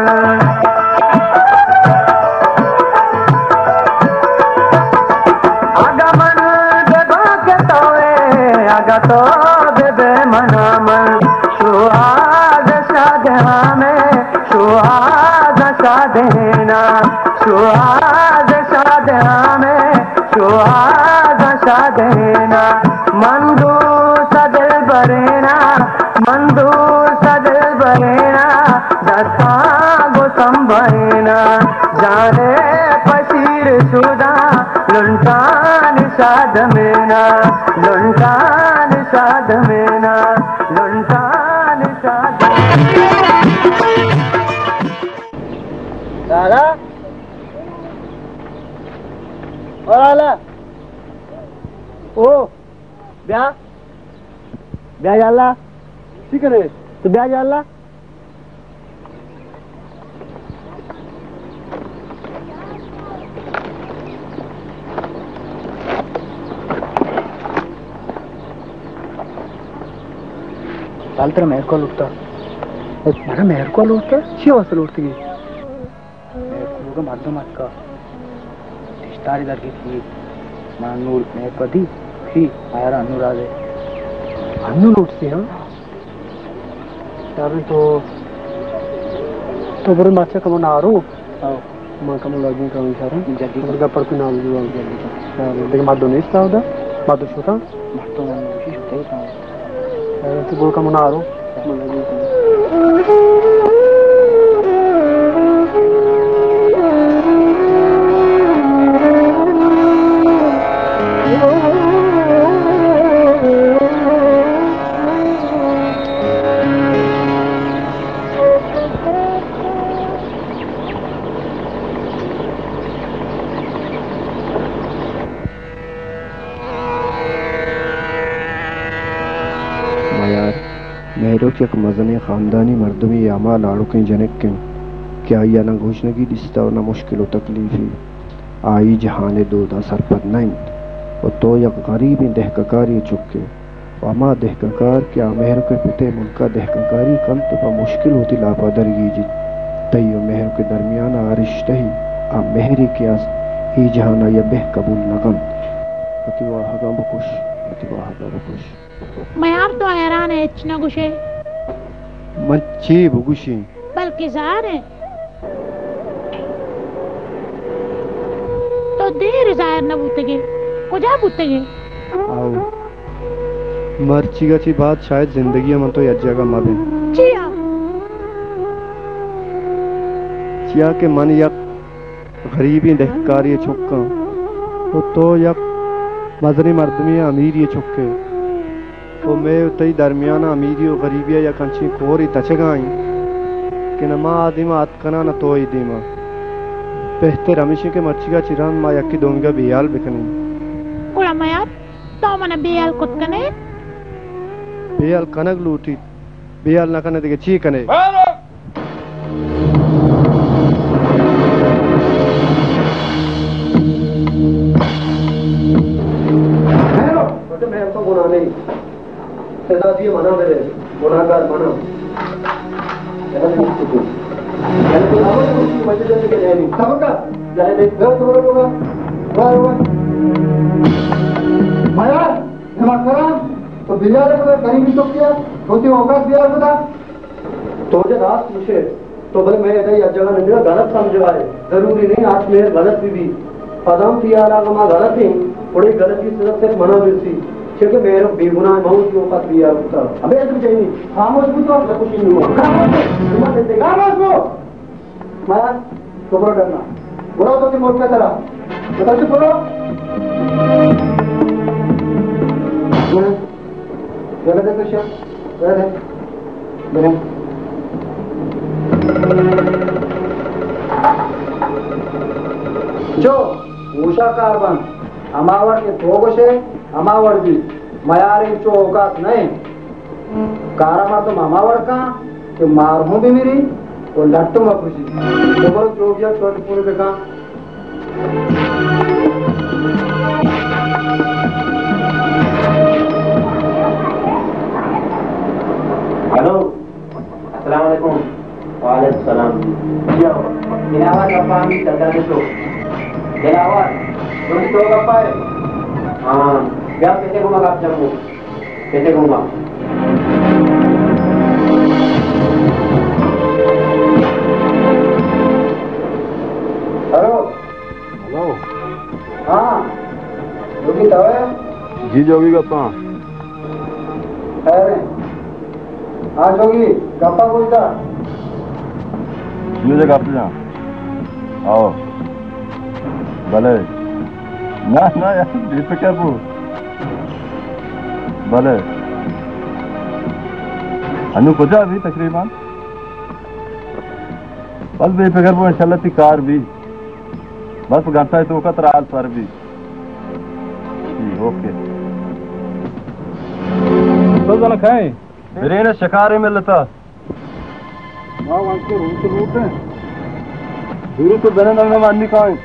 आगमन बेबा के तोए आगा तो बेबे मना मन सुहाग शादहा में सुहाग शादेना सुहाग शादहा में सुहाग शादेना मंदू सदल बरेना मंदू सदल बरेना दस्ता गो संभरेना जाने पसीर सुदा लुंटा निषाद मेना लुंटा निषाद मेना लुंटा निषाद दादा और आला ओ ब्याह ब्याह जाला ठीक है तो ब्याह जाला चाल तेरा मेहर को लुटता मेरा मेहर को लुटता छह वास्ते लुटती मेहर को मार दो मत का रिश्तारी दर की थी मां नूर मेहर को दी थी आया अनुराग अन्नू लुटती हम यार तो तो बड़े माचा कम ना रो मां कम लगी का इशारा जल्दी उनका पर को नाम जुआ जल्दी यार देख मार दो नहीं था उधर मार दो छोटा मार तो मैं कोशिश होता है यार तो बोल कम ना रो मेहरों के मजने ख़ानदानी मर्दमी अमाल आड़ुकें जनक के क्या या न घोषणगी दिस्ता और न मुश्किल तकलीफी आई जहाने दूधा सरपद नहीं और तो यक गरीबी दहककारी चुके अमा दहककार क्या मेहर के पिते मुल्का दहककारी कम तो मुश्किल होती लापादरगी जी तयो मेहर के दरमियान आरिश्ते ही आ मेहरी क्या ही जहाना या बेह कबूल नगम प्रतिवाह गम खुश प्रतिवाह गम खुश मैं आप तो हैरान है इतना गुशे मच्छी बुगुशी बल्कि जार है तो देर जाहिर न बूतेगे कुजा बूतेगे आओ मर्ची गची बात शायद जिंदगी में तो यज्ञा का मबे चिया चिया के मन यक गरीबी दहकारी छुक्का तो तो यक मजरी मर्दमी अमीर ये छुक्के तो मैं उतई दरमियाना अमीरी और गरीबिया या कंची कोरी तचगाई कि नमा आदिमा आतकना न तो ही दीमा बेहतर हमेशा के मर्ची का चिरान मा यकी दोंगा बियाल बिकनी उड़ा मयार तो मने बियाल कुत कने बियाल कनक लूटी बियाल न कने देखे ची कने मैं तो गुनाह नहीं सजा दिए मना मेरे गुनाहगार मना ऐसा नहीं कुछ मैंने तो आवाज उसकी वजह से के नहीं सब का जाने दे घर तो होगा वाह वाह माया नमस्कार करा तो बियाले को गरीबी तो किया होती होगा बियाल बता तो जे रात पूछे तो बोले मैं ऐसा ही जगह नहीं गलत समझा है जरूरी नहीं आज मेरे गलत भी भी पदम किया लगा मैं गलत ही थोड़ी गलती सिर्फ सिर्फ मना मिलती क्योंकि मेरे बेगुनाह बहुत के ऊपर दिया होता अबे ऐसे चाहिए खामोश भी तो कुछ नहीं हुआ खामोश देते खामोश हो माया तो बड़ा डरना बुरा तो कि मोट का तरह बता से बोलो ये लगे तो शायद क्या है मेरे जो उषा कार्बन अमावर के थोगोशे अमावर भी मयारे चो औकात नहीं कारा मार तो मामावर का कि मार हूं भी मेरी और लट्टू में खुशी तो बोलो जो भी छोटे पूरे बेका हेलो अस्सलाम वालेकुम वालेकुम सलाम जाओ दिलावर गप्पा मी चलता तो दिलावर तुम तो गप्पा है हाँ क्या कैसे घूमा आप जम्मू कैसे घूमा हेलो हेलो हाँ जोगी तो है जी जोगी गप्पा अरे हाँ जोगी गप्पा बोलता मुझे गप जा आओ भले ना ना यार बेफिक्र वो भले अनु कुछ अभी तकरीबन बस बेफिक्र वो इंशाल्लाह ती कार भी बस घंटा है तो का त्रास पर भी ओके तो जना खाए मेरे ने शिकारे में लता वाह वहां के रूट रूट है गुरु तो बने ना माननी कहां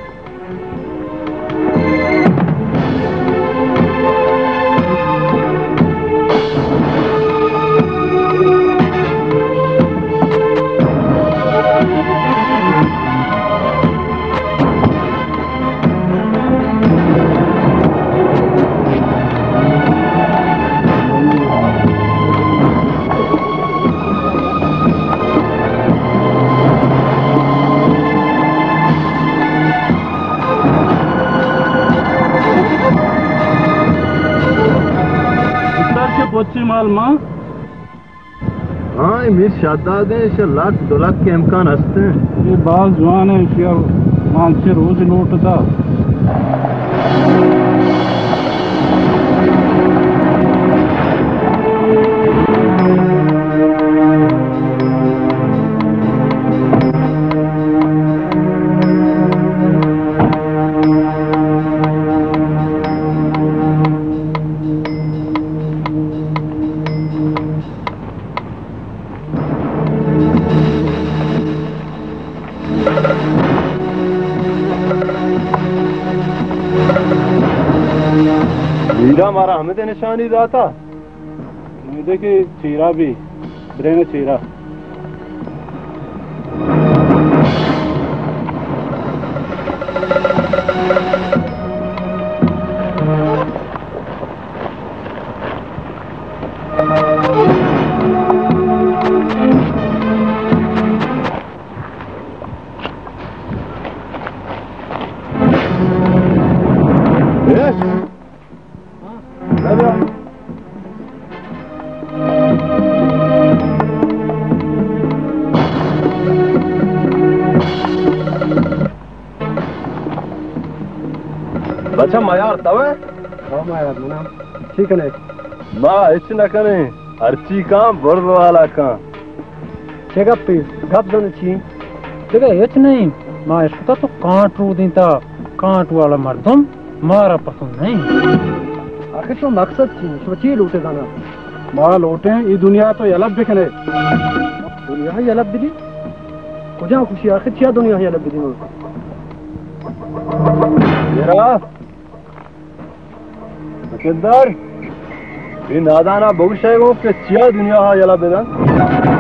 पच्ची माल माँ हाँ मीर शादाद है इसे लाख दो लाख के इम्कान हंसते हैं ये बाल जवान है क्या मान से रोज लौटता हमारा हमें तो निशानी रहा था देखिए चीरा भी ब्रेन चीरा बच्चा मायार तवे हाँ मायार मना ठीक है बा इच न कने अर्ची का बर्द वाला का चेकअप पे गप दन छी देखा इच नहीं मां इसका तो कांट रू देता कांट वाला मर्दम मारा पसंद नहीं आखिर तो मकसद थी सोचिए लूटे जाना मां लौटे ये दुनिया तो यलब बिखने दुनिया ही यलब दिली कुछ खुशी आखिर क्या दुनिया ही यलब दिली मेरा मकेदार ये नादाना भविष्य को के चिया दुनिया हा यलब दिला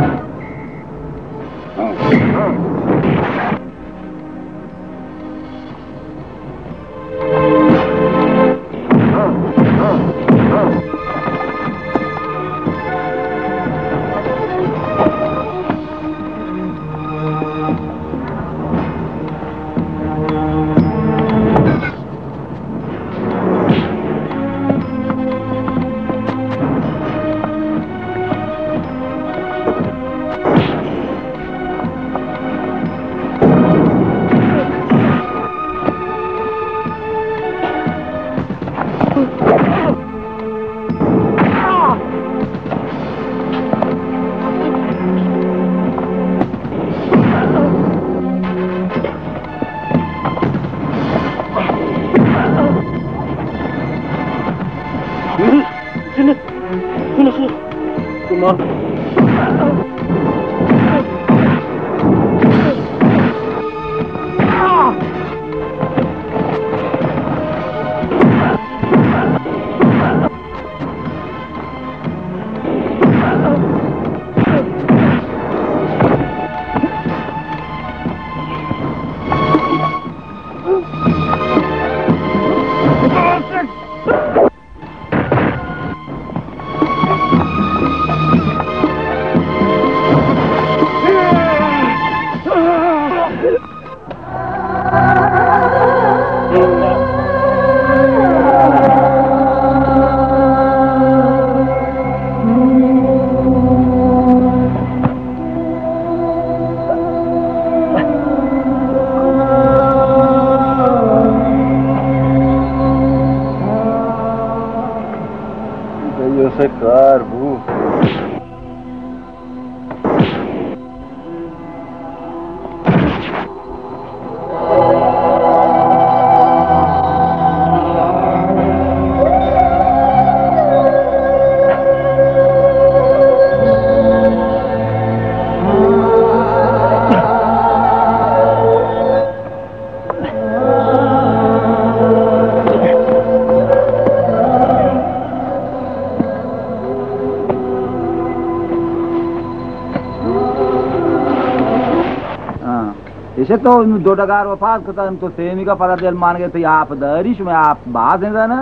इसे तो दो डगार वफात करता हम तो सेमी का पता दिल मान गए थे आप दरिश में आप बात है ना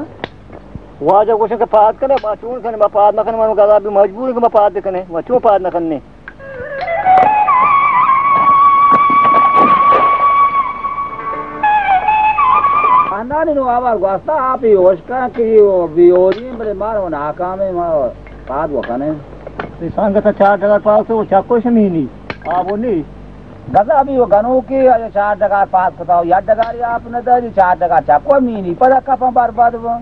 वहाँ जब कुछ के पाद करे बाचून करने में पाद न करने में गादा भी मजबूर है कि मैं पाद करने मैं क्यों पाद न करने खानदानी नो आवाज वास्ता आप ही होशका कि बियोरी बड़े मारो नाकाम है मारो पाद वो करने इंसान का चार डगार पास से वो चाको से मिली आप वो नहीं गजा भी वो गनों की चार डगार पास बताओ या डगारी आपने दरी चार डगार चाको मीनी पर कपा बर्बाद वो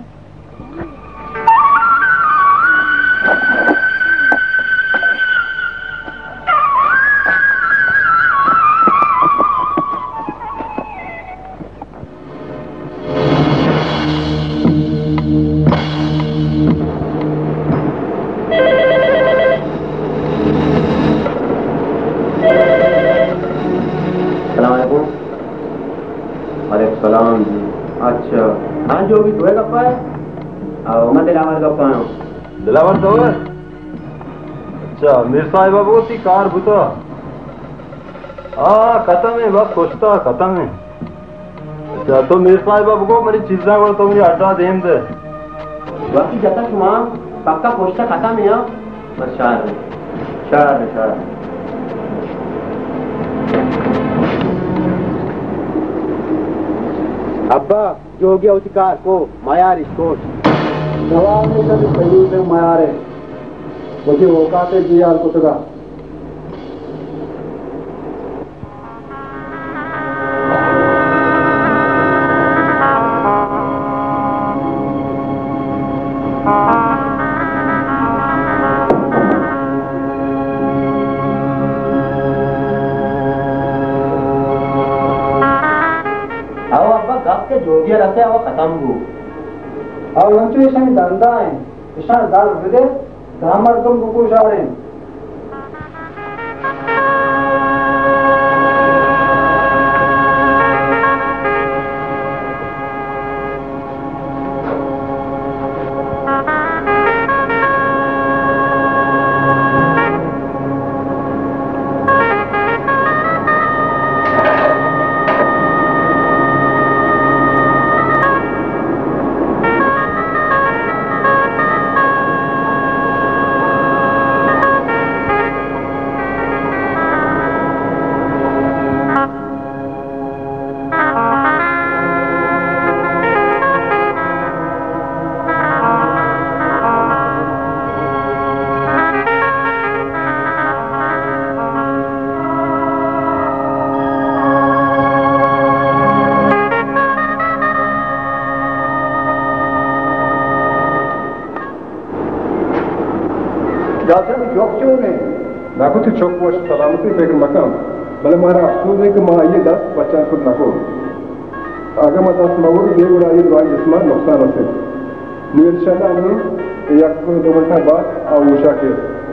सलाम जी अच्छा हाँ जो भी तुम्हें कप्पा है आओ मैं दिलावर कप्पा हूँ दिलावर तो है अच्छा मीर साहिबा वो सी कार बुता हाँ खत्म है बस सोचता खत्म है अच्छा तो मीर साहिबा को मेरी चीज़ा को तो मुझे हटा दें दे बाकी जता शुमा पक्का पोस्टा खत्म है बस शार शार शार अब्बा जो हो गया उसी कार को मायार इसको जवाब नहीं कभी सही में मायार है मुझे औकात है जी यार कुतगा वह गप के जोगिया रखे वो खत्म हो और वंचु ईशान धंधा है ईशान दाल विदे धामर तुम कुकुश आ रहे हैं नाको तो चौक पोश सलामती पे मकाम भले मारा अफसोस है कि माँ ये दस बच्चा खुद नाको आगे मत दस मगोर ये उड़ा ये द्वार जिस्मान नुकसान होते निरशाला ने एक दो घंटा बाद आऊशा के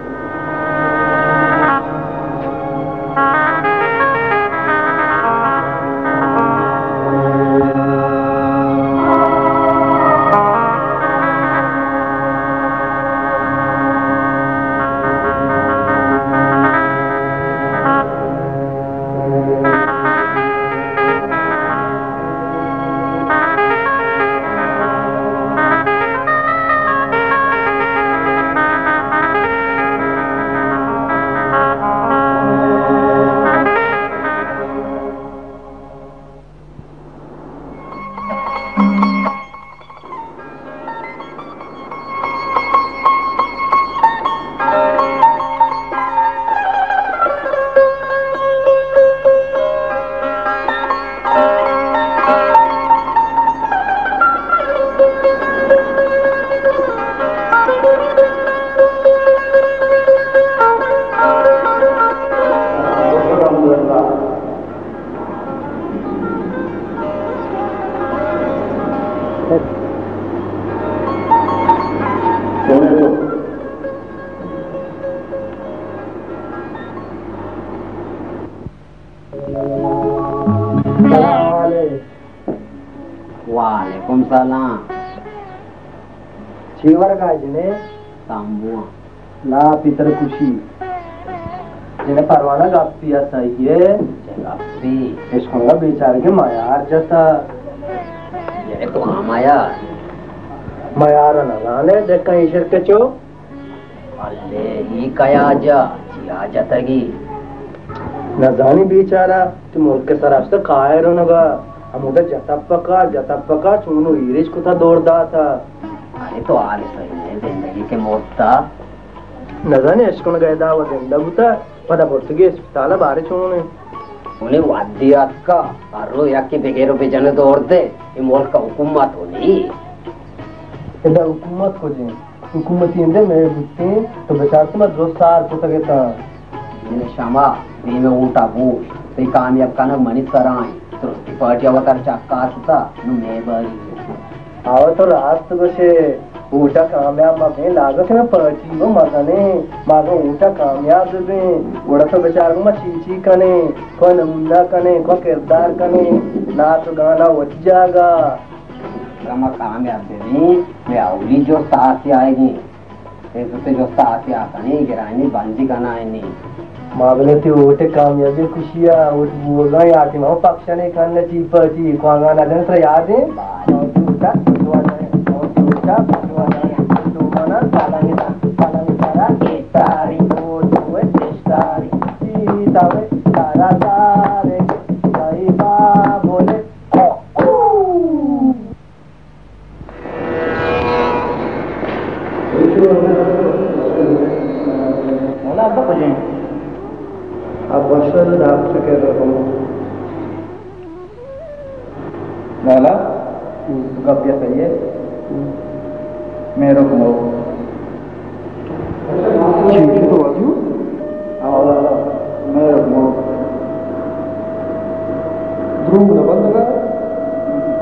वालेकुम सलाम छीवर का जने तांबुआ ला पितर खुशी जने परवाना गापिया सही है गापी इसको बेचारे के मायार जैसा ये तो हमाया मायार ना लाने देख कहीं ईश्वर के चो अल्ले ही कया जा जिया जतगी न जानी बेचारा तू मुल्क के सराफ से खाए रो नगा हम उधर जतपका जतपका चुनो ईरिश को था दौड़ दा था अरे तो आले सही है जिंदगी के मौत था न जाने इसको न गए दा वो जिंदा बुता पता पुर्तगी अस्पताल बारे चुनो ने उन्हें वादियात का अरो या के बेगेरो पे जने दौड़ दे ये मुल्क का हुकूमत हो नहीं इधर हुकूमत को जी हुकूमत इंदे मेरे बुत्ते तो बेचार से मत रोज सार को तके था ये शामा ये में ऊटा बूश ते कामयाब काना मनित कराई तो पार्टी अवतार चक्का सुता नु मैं बारी आव तो रात बसे ऊटा कामयाब में लागत में पार्टी वो मगने मागो ऊटा कामयाब दे ओड़ा तो बेचार को चीची कने को नमूना कने को किरदार कने नाच गाना वच जागा रमा कामयाब दे नहीं मैं औली जो साथ आएगी ये तो जो साथ आ कने गिरानी बंजी गाना है नहीं मागले ते ओटे कामयाबी खुशिया ओट बोला याती मां पक्षा ने करने चीपा ची कोंगा ना दिन से याद है टूटा टूटा टूटा टूटा टूटा सालांगे सालांगे सारा केतारी ओ दुए तेस्तारी सीतावे सारा सारे साई बा बोले मोला अब कुछ अब बशर दाब सके रकम लाला गप्या सही है मेरो को चीची तो आजू आओ लाला मेरो को ध्रुव न बंद का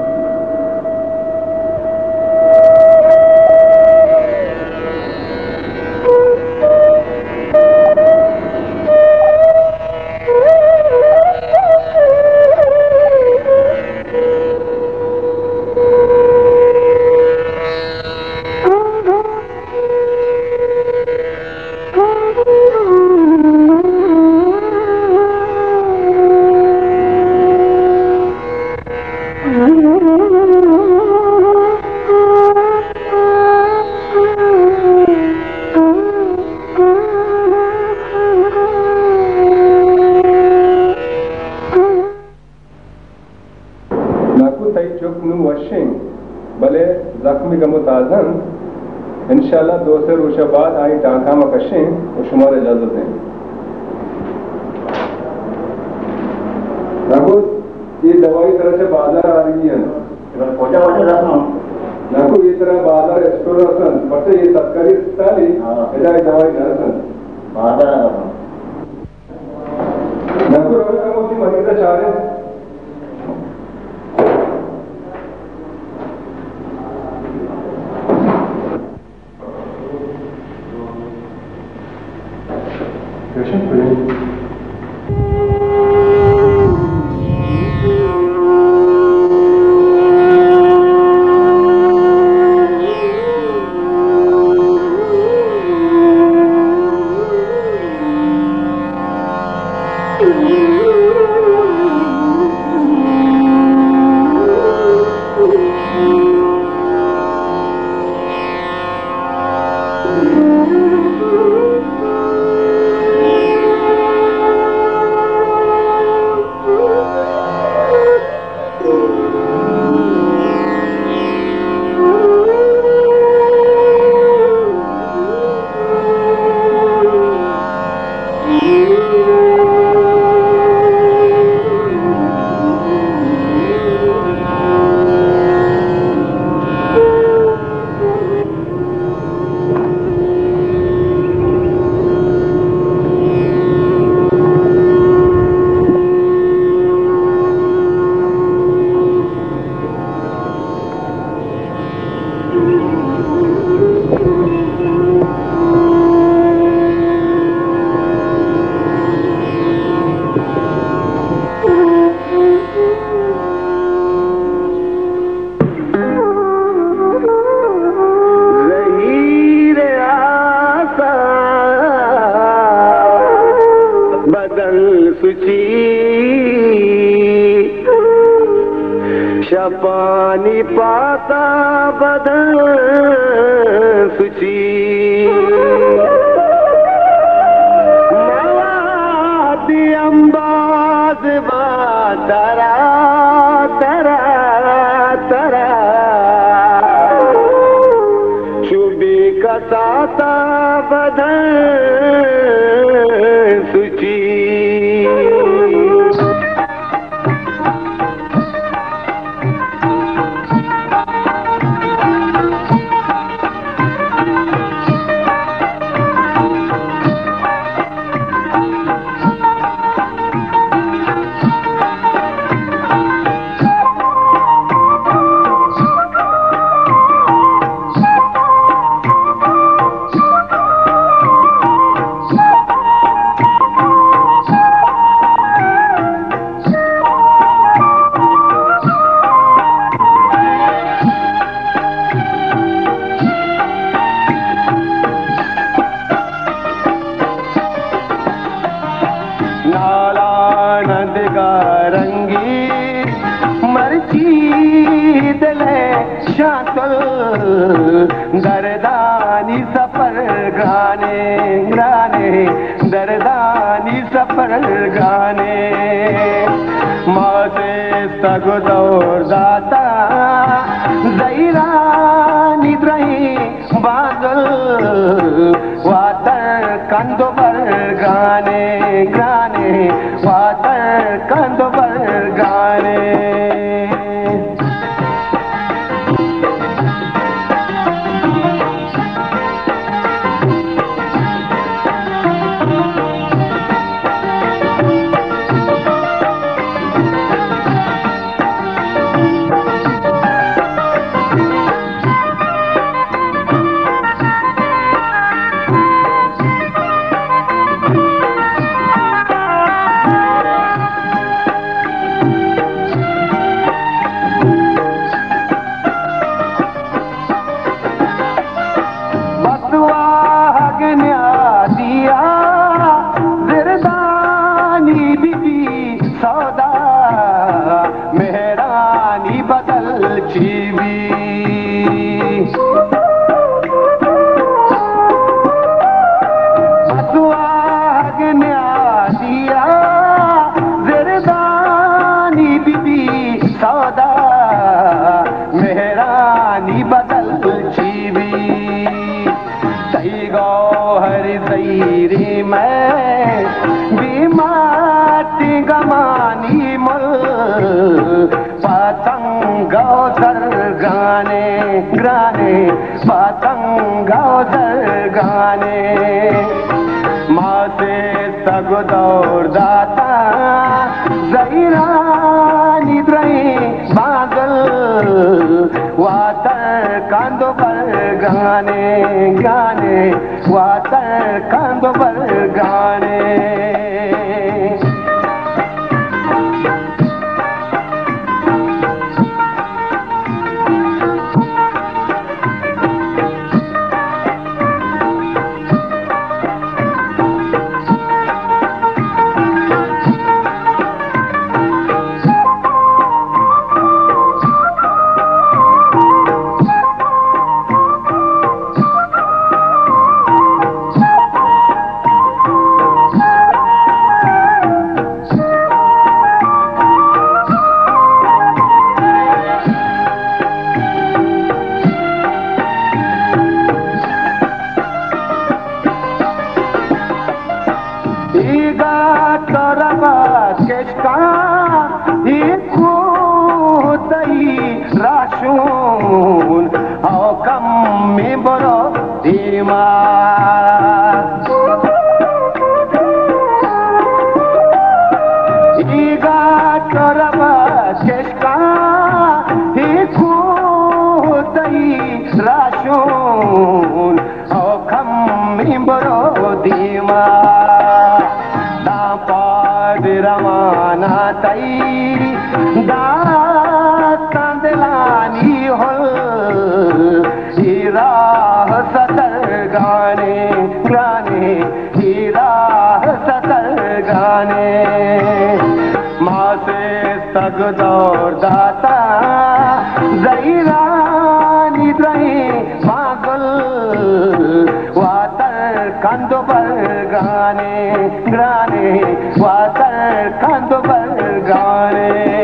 भले जख्मी गमुताजन इंशाल्लाह दो से रोशा बाद आई टांका मकशें और शुमार इजाजत दें। नाकू ये दवाई तरह से बाजार आ रही है नाकू ये तरह बाजार स्टोर रसन बटे ये सरकारी अस्पताल इधर दवाई न रसन बाजार नाकू रोज हम उसकी मरीजा चाह रहे हैं शपानी पाता बदन सुची मवादी अंबाज बा तरा तरा तरा चुबी कसाता बदन सुची दरदानी सफर गाने गाने दरदानी सफर गाने मौसे तगो दौर दाता जैरानी द्रही बादल वातर कंदो पर गाने गाने वातर कंदो पर गाने बदल चीवी सुहागन्या दिया ज़रदानी बीबी सौदा मेहरानी बदल चीवी सही गौहर ज़हीरी में बीमाती गमानी मुल पतंगो दर गाने गाने पतंगो दर गाने माँ से तग दौड़ दाता ज़हीरानी द्रही बादल वातर कांदो पर गाने गाने वातर कांदो पर गाने दौड़ दाता ज़हीरानी द्रही पागल वातर कंदो पर गाने गाने वातर कंदो पर गाने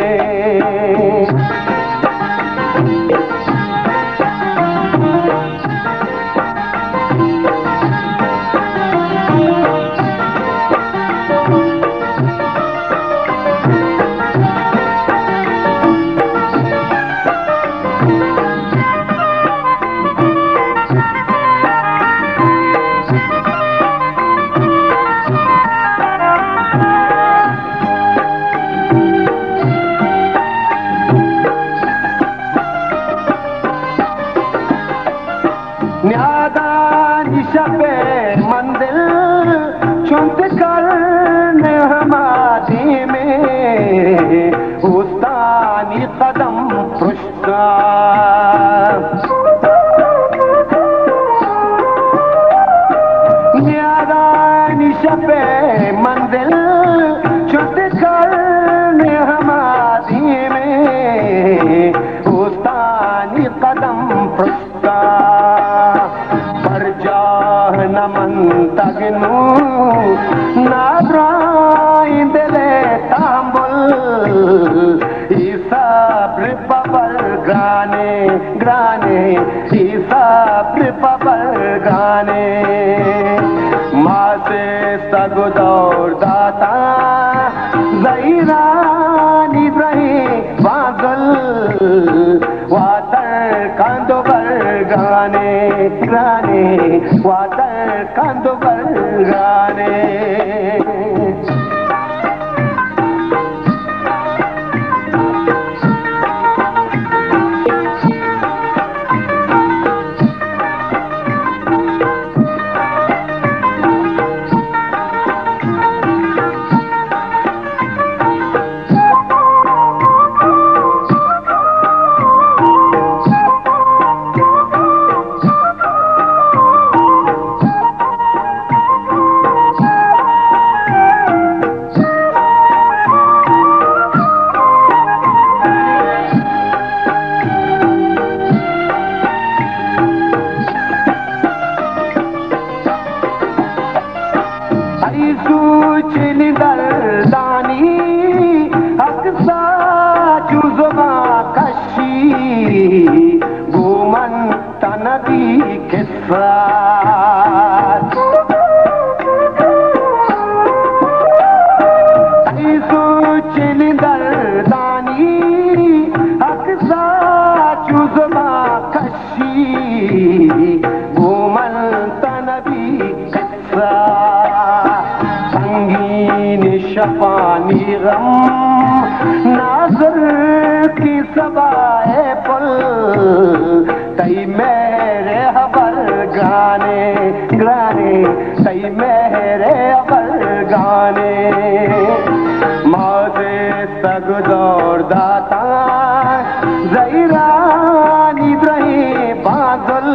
वातर कंदो पर गाने तनबी किस्सा चिलिंदरदानी अक्सा चुजबा कशी घूमन तनबी किस्सा संगीन शफानी गम नाज़र की सबाए पुल तई मेरे हबर गाने गाने तई मेरे हबर गाने मौजे सगदौर दाता ज़ैरानी द्रही बादल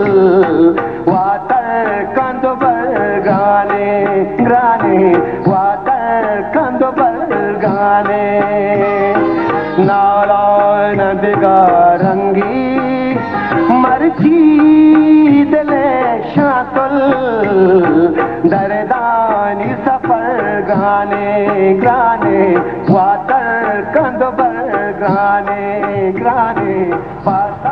वातर कंदबर गाने गाने वातर कंदबर गाने नारायण दिगारंगी मर्जी दिले शातुल दरदानी सफर गाने गाने वातर कंदबर गाने गाने